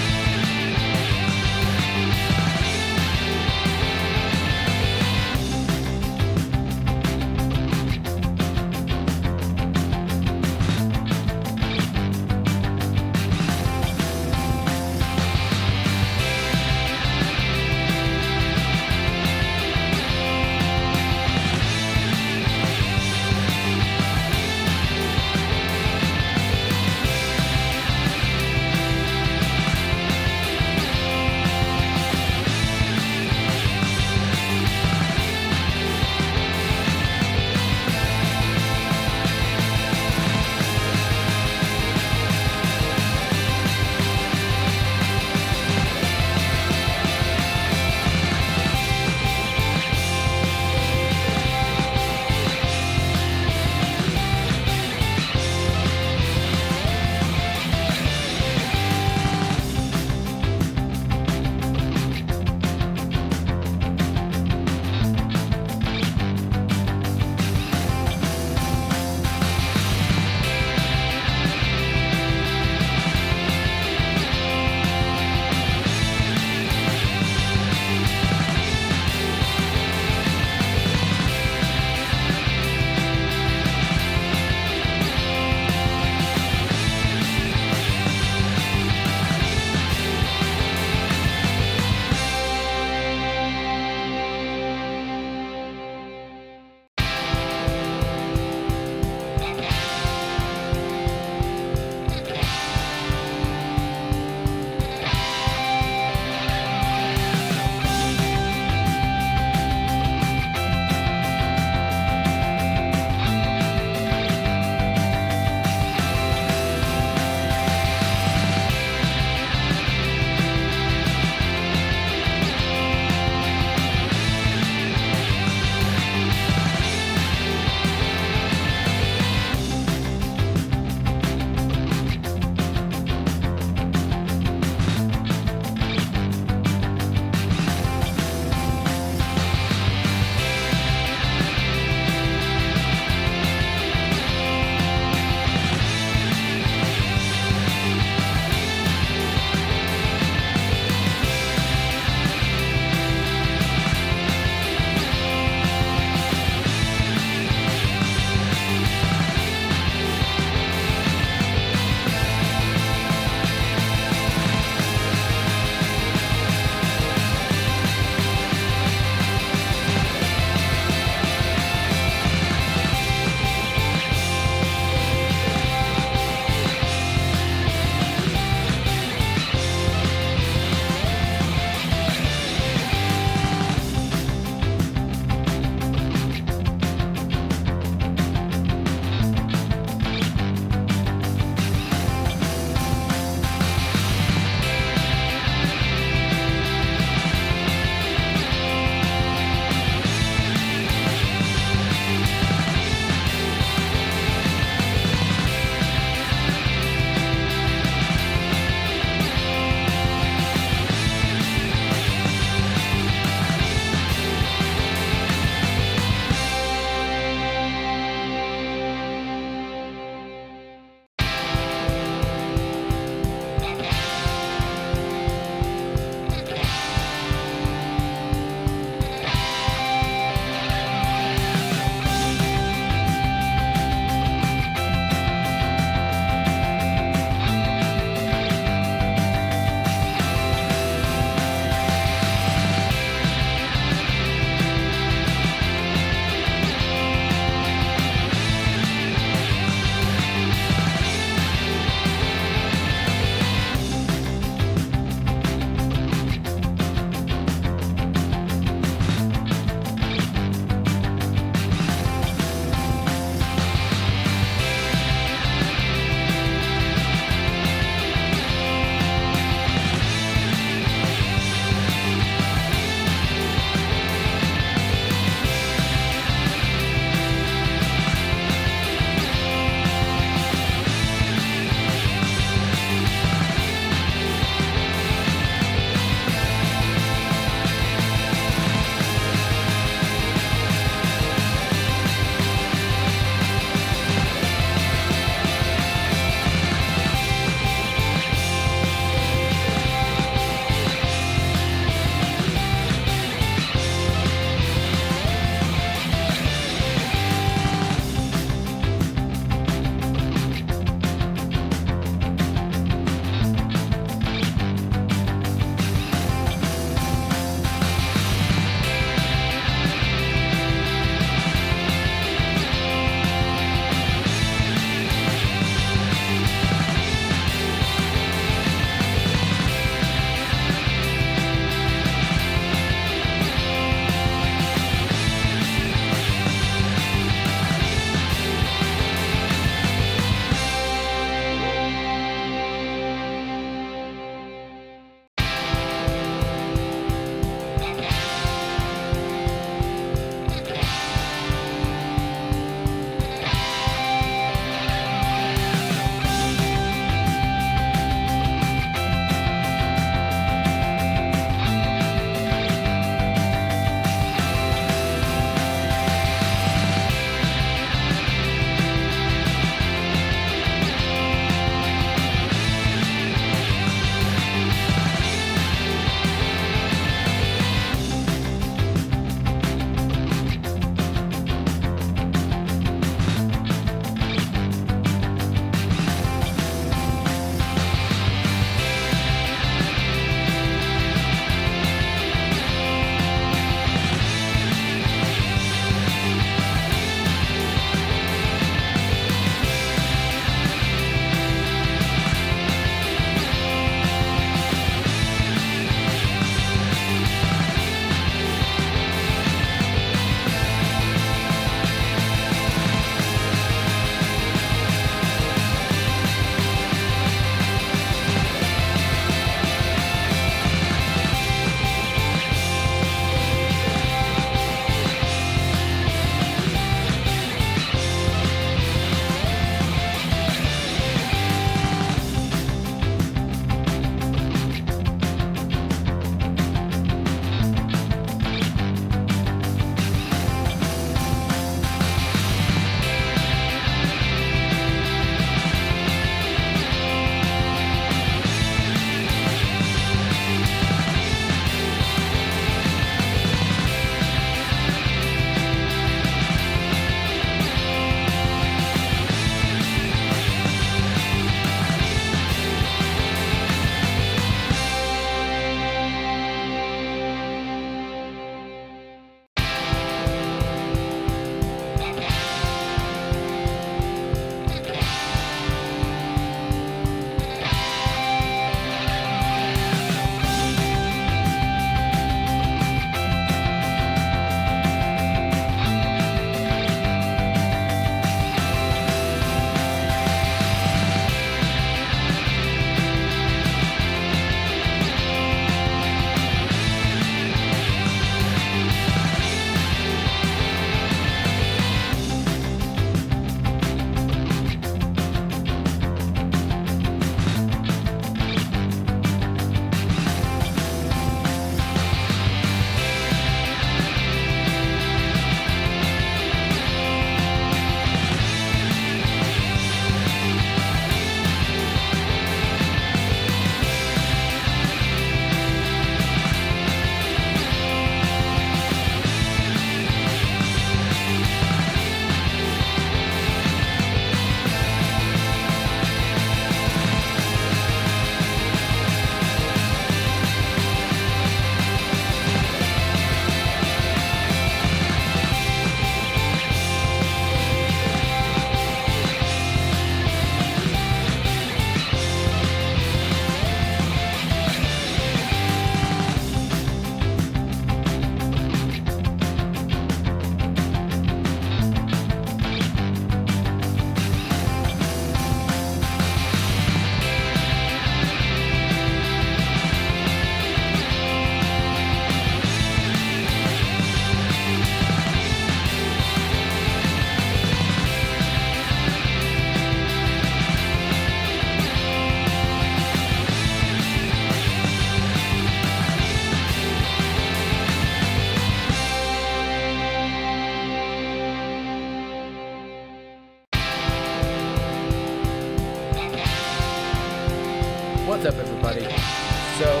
What's up, everybody? So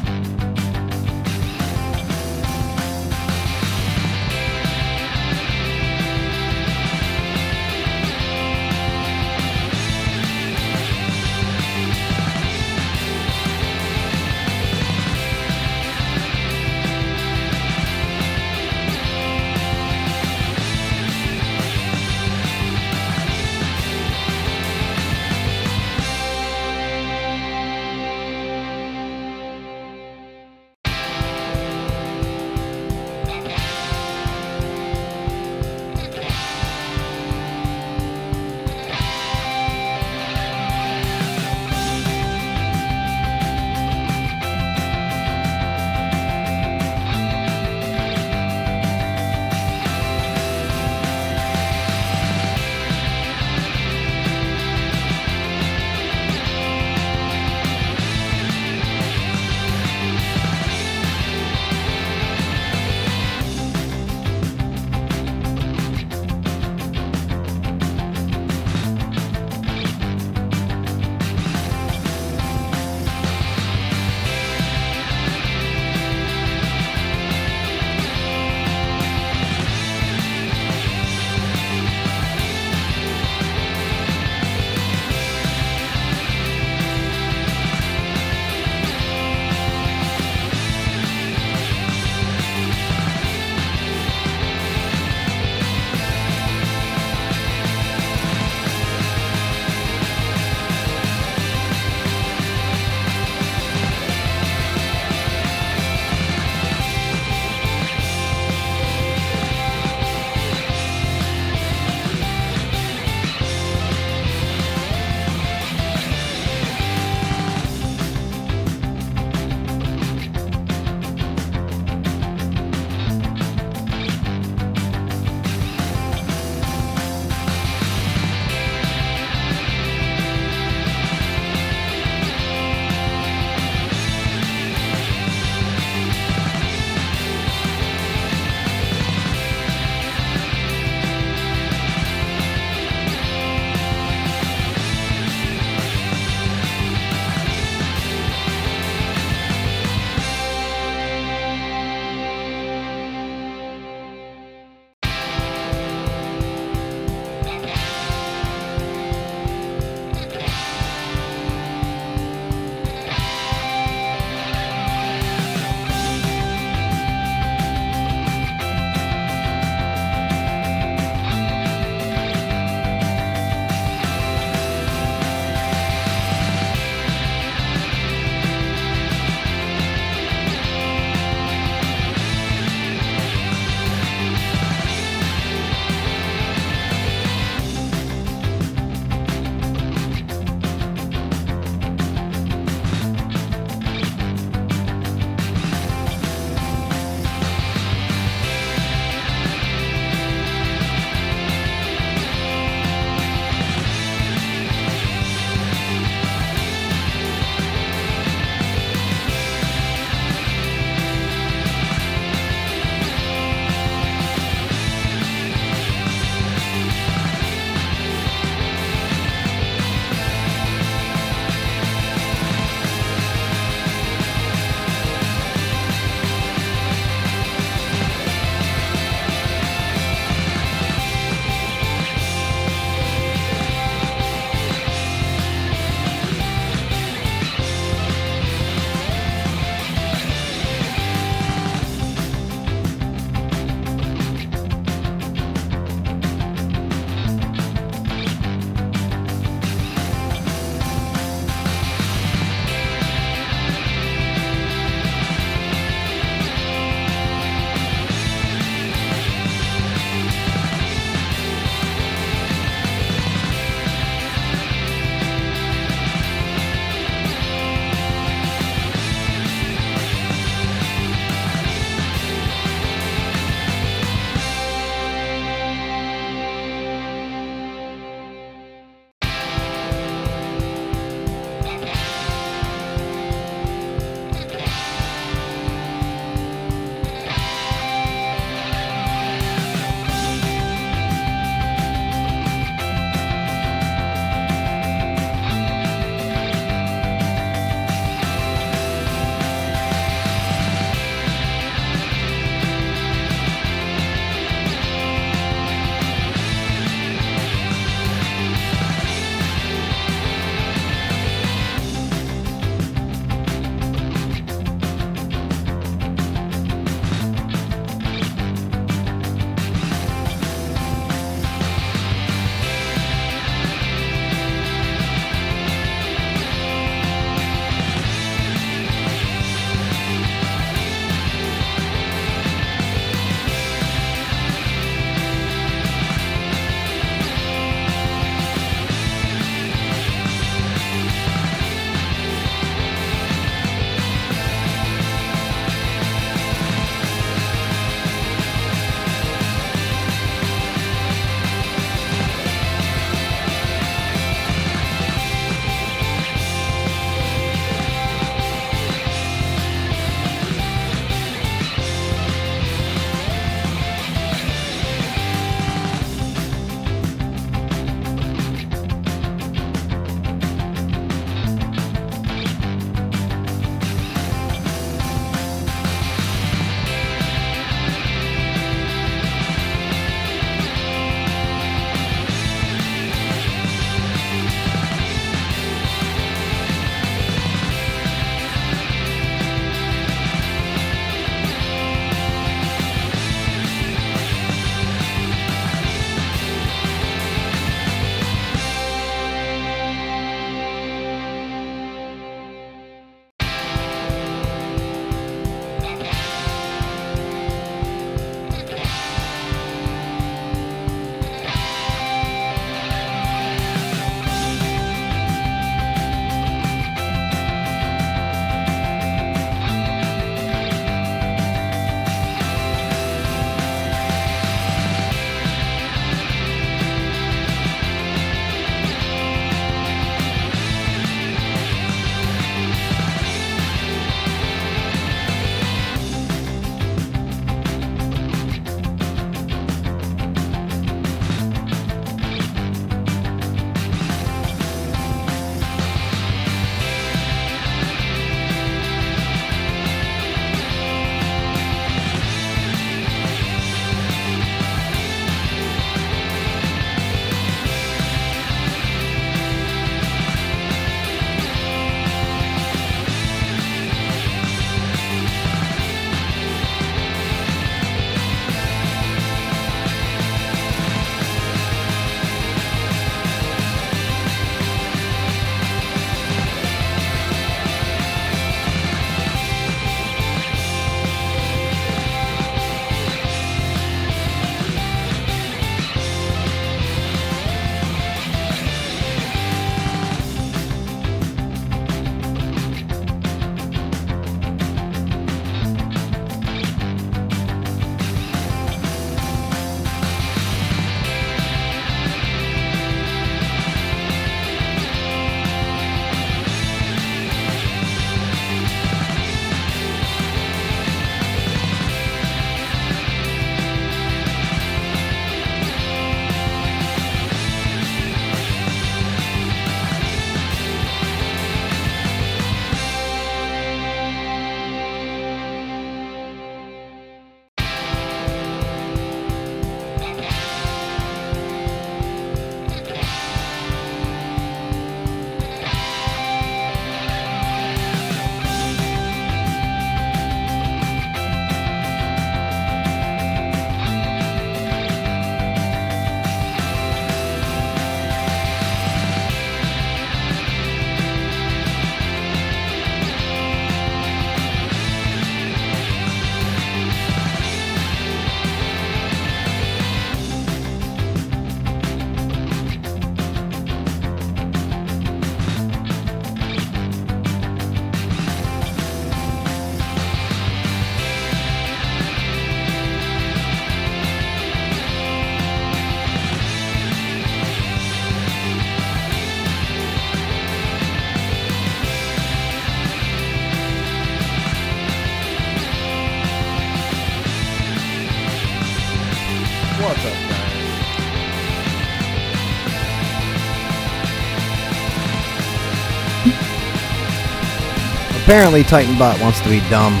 apparently TitanBot wants to be dumb.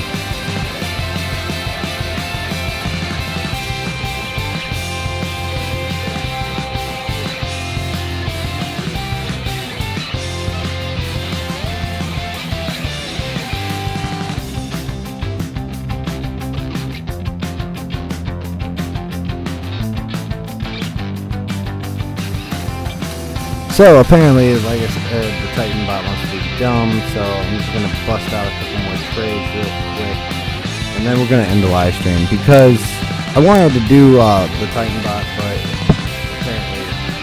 So apparently, like I said, the TitanBot wants to be dumb, so I'm just gonna bust out a couple more trades real quick, and then we're gonna end the live stream because I wanted to do uh, the TitanBot, but apparently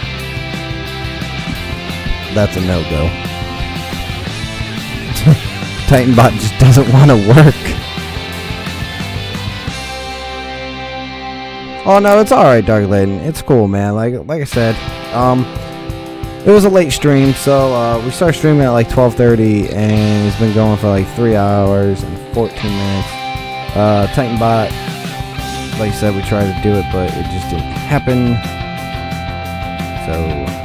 that's a no-go. TitanBot just doesn't want to work. Oh no, it's all right, Dark Laden. It's cool, man. Like like I said, um. It was a late stream, so uh, we started streaming at like twelve thirty, and it's been going for like three hours and fourteen minutes. Uh, TitanBot, like I said, we tried to do it, but it just didn't happen. So,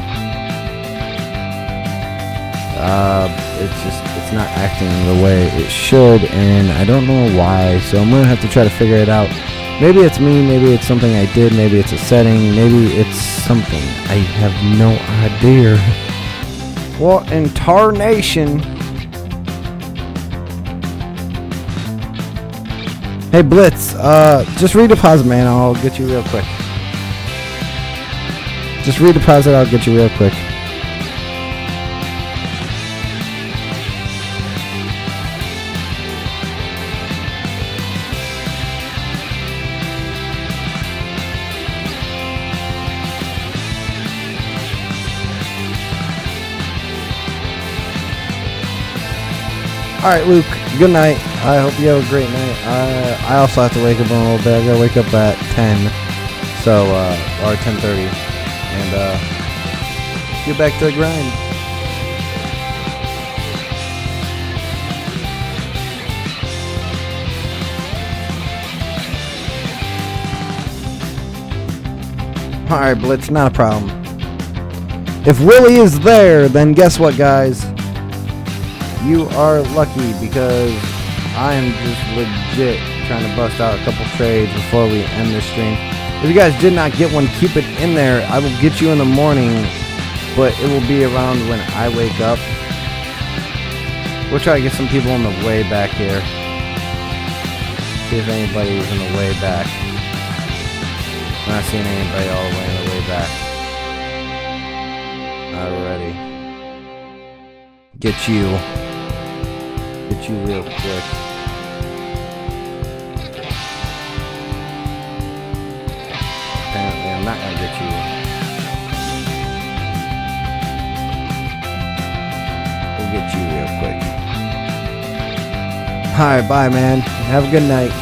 uh, it's just, it's not acting the way it should, and I don't know why, so I'm going to have to try to figure it out. Maybe it's me, maybe it's something I did, maybe it's a setting, maybe it's something. I have no idea. What in tarnation? Hey Blitz, uh, just redeposit, man, I'll get you real quick. Just redeposit, I'll get you real quick. Alright, Luke, good night. I hope you have a great night. Uh, I also have to wake up in a little bit. I gotta wake up at ten, so, uh, or ten thirty, and, uh, get back to the grind. Alright, Blitz, not a problem. If Willie is there, then guess what, guys? You are lucky because I am just legit trying to bust out a couple trades before we end this stream. If you guys did not get one, keep it in there. I will get you in the morning, but it will be around when I wake up. We'll try to get some people on the way back here. See if anybody's on the way back. I'm not seeing anybody all the way on the way back. Alrighty. Get you. Get you real quick. Apparently I'm not gonna get you. We'll get you real quick. Alright, bye man. Have a good night.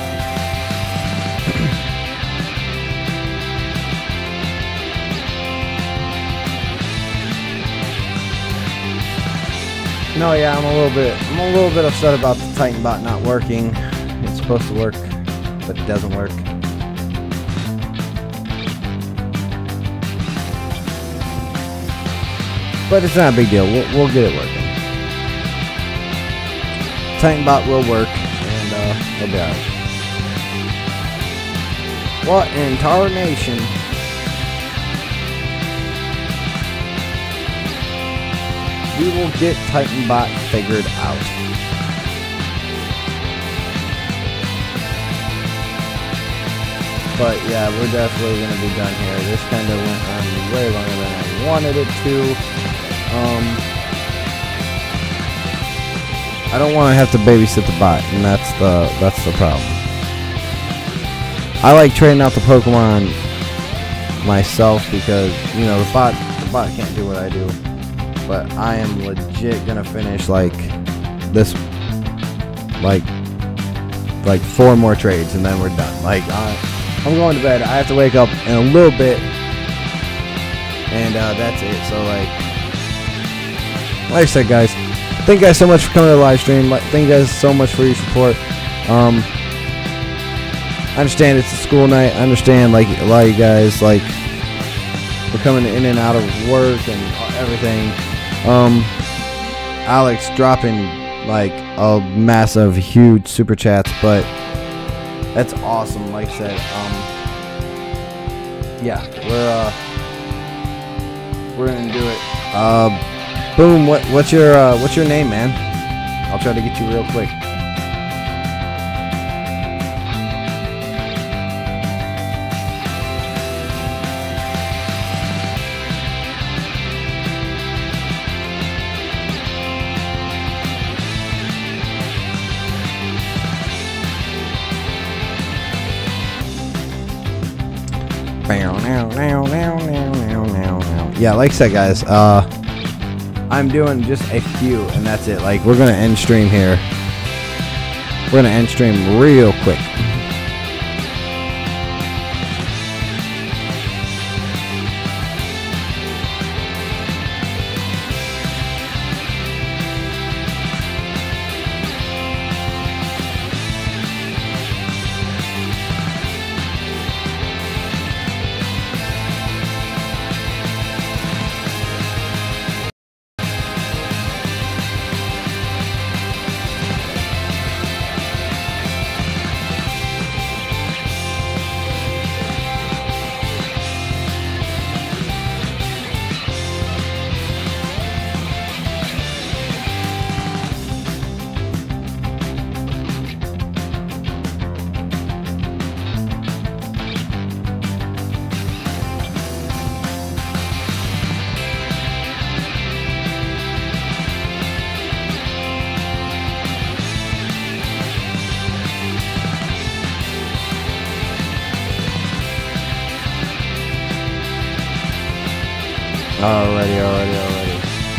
No, yeah, I'm a little bit, I'm a little bit upset about the TitanBot not working. It's supposed to work, but it doesn't work. But it's not a big deal. We'll, we'll get it working. TitanBot will work, and uh, it'll be alright. What in tarnation? We will get TitanBot figured out. But yeah, we're definitely going to be done here. This kind of went on way longer than I wanted it to. Um, I don't want to have to babysit the bot, and that's the that's the problem. I like trading out the Pokemon myself because, you know, the bot the bot can't do what I do. But I am legit gonna finish like this, like like four more trades, and then we're done. Like I, I'm going to bed. I have to wake up in a little bit, and uh, that's it. So like, like I said, guys, thank you guys so much for coming to the live stream. Thank you guys so much for your support. Um, I understand it's a school night. I understand like a lot of you guys like we're coming in and out of work and everything. Um, Alex dropping like a massive, huge super chats, but that's awesome. Like I said, um, yeah, we're uh, we're gonna do it. Uh, boom. What what's your uh, what's your name, man? I'll try to get you real quick. Yeah, like I said, guys, uh, I'm doing just a few, and that's it. Like, we're gonna end stream here. We're gonna end stream real quick. Alrighty, alrighty, alrighty.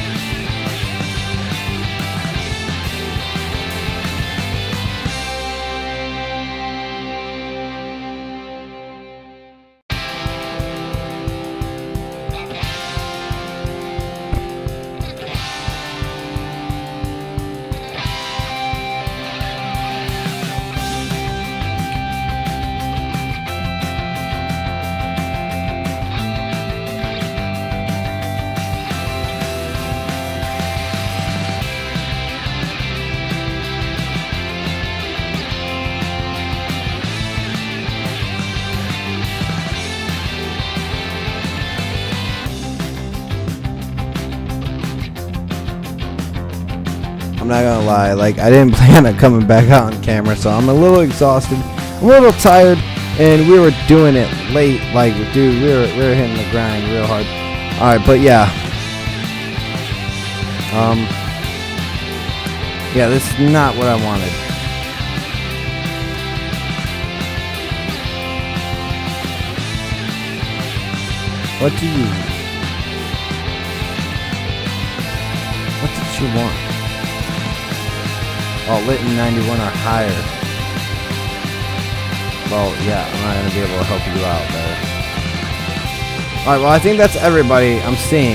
I'm not gonna lie, like, I didn't plan on coming back out on camera, so I'm a little exhausted, I'm a little tired, and we were doing it late, like, dude, we were, we were hitting the grind real hard. Alright, but yeah. Um, yeah, this is not what I wanted. What do you, what did you want? Oh, Litton ninety-one or higher. Well, yeah, I'm not going to be able to help you out there. Alright, well, I think that's everybody I'm seeing.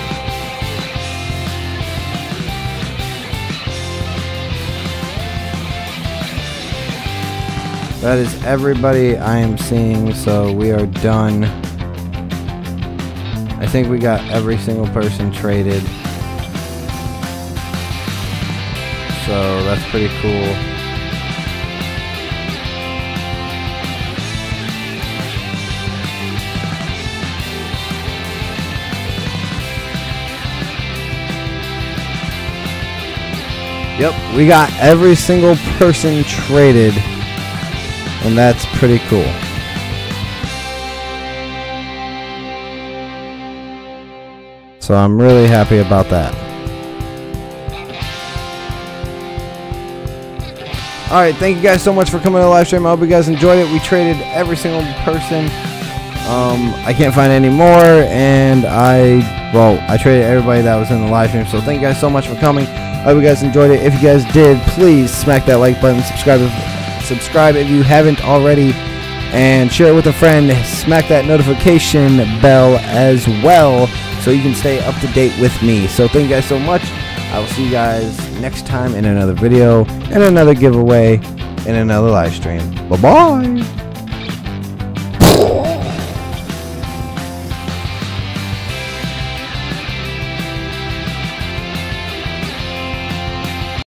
That is everybody I am seeing, so we are done. I think we got every single person traded. So that's pretty cool. Yep, we got every single person traded, and that's pretty cool. So I'm really happy about that. Alright, thank you guys so much for coming to the live stream. I hope you guys enjoyed it. We traded every single person. Um, I can't find any more, and I, well, I traded everybody that was in the live stream. So thank you guys so much for coming. I hope you guys enjoyed it. If you guys did, please smack that like button. Subscribe if, subscribe if you haven't already. And share it with a friend. Smack that notification bell as well, so you can stay up to date with me. So thank you guys so much. I will see you guys next time in another video, and another giveaway, and another live stream. Bye-bye.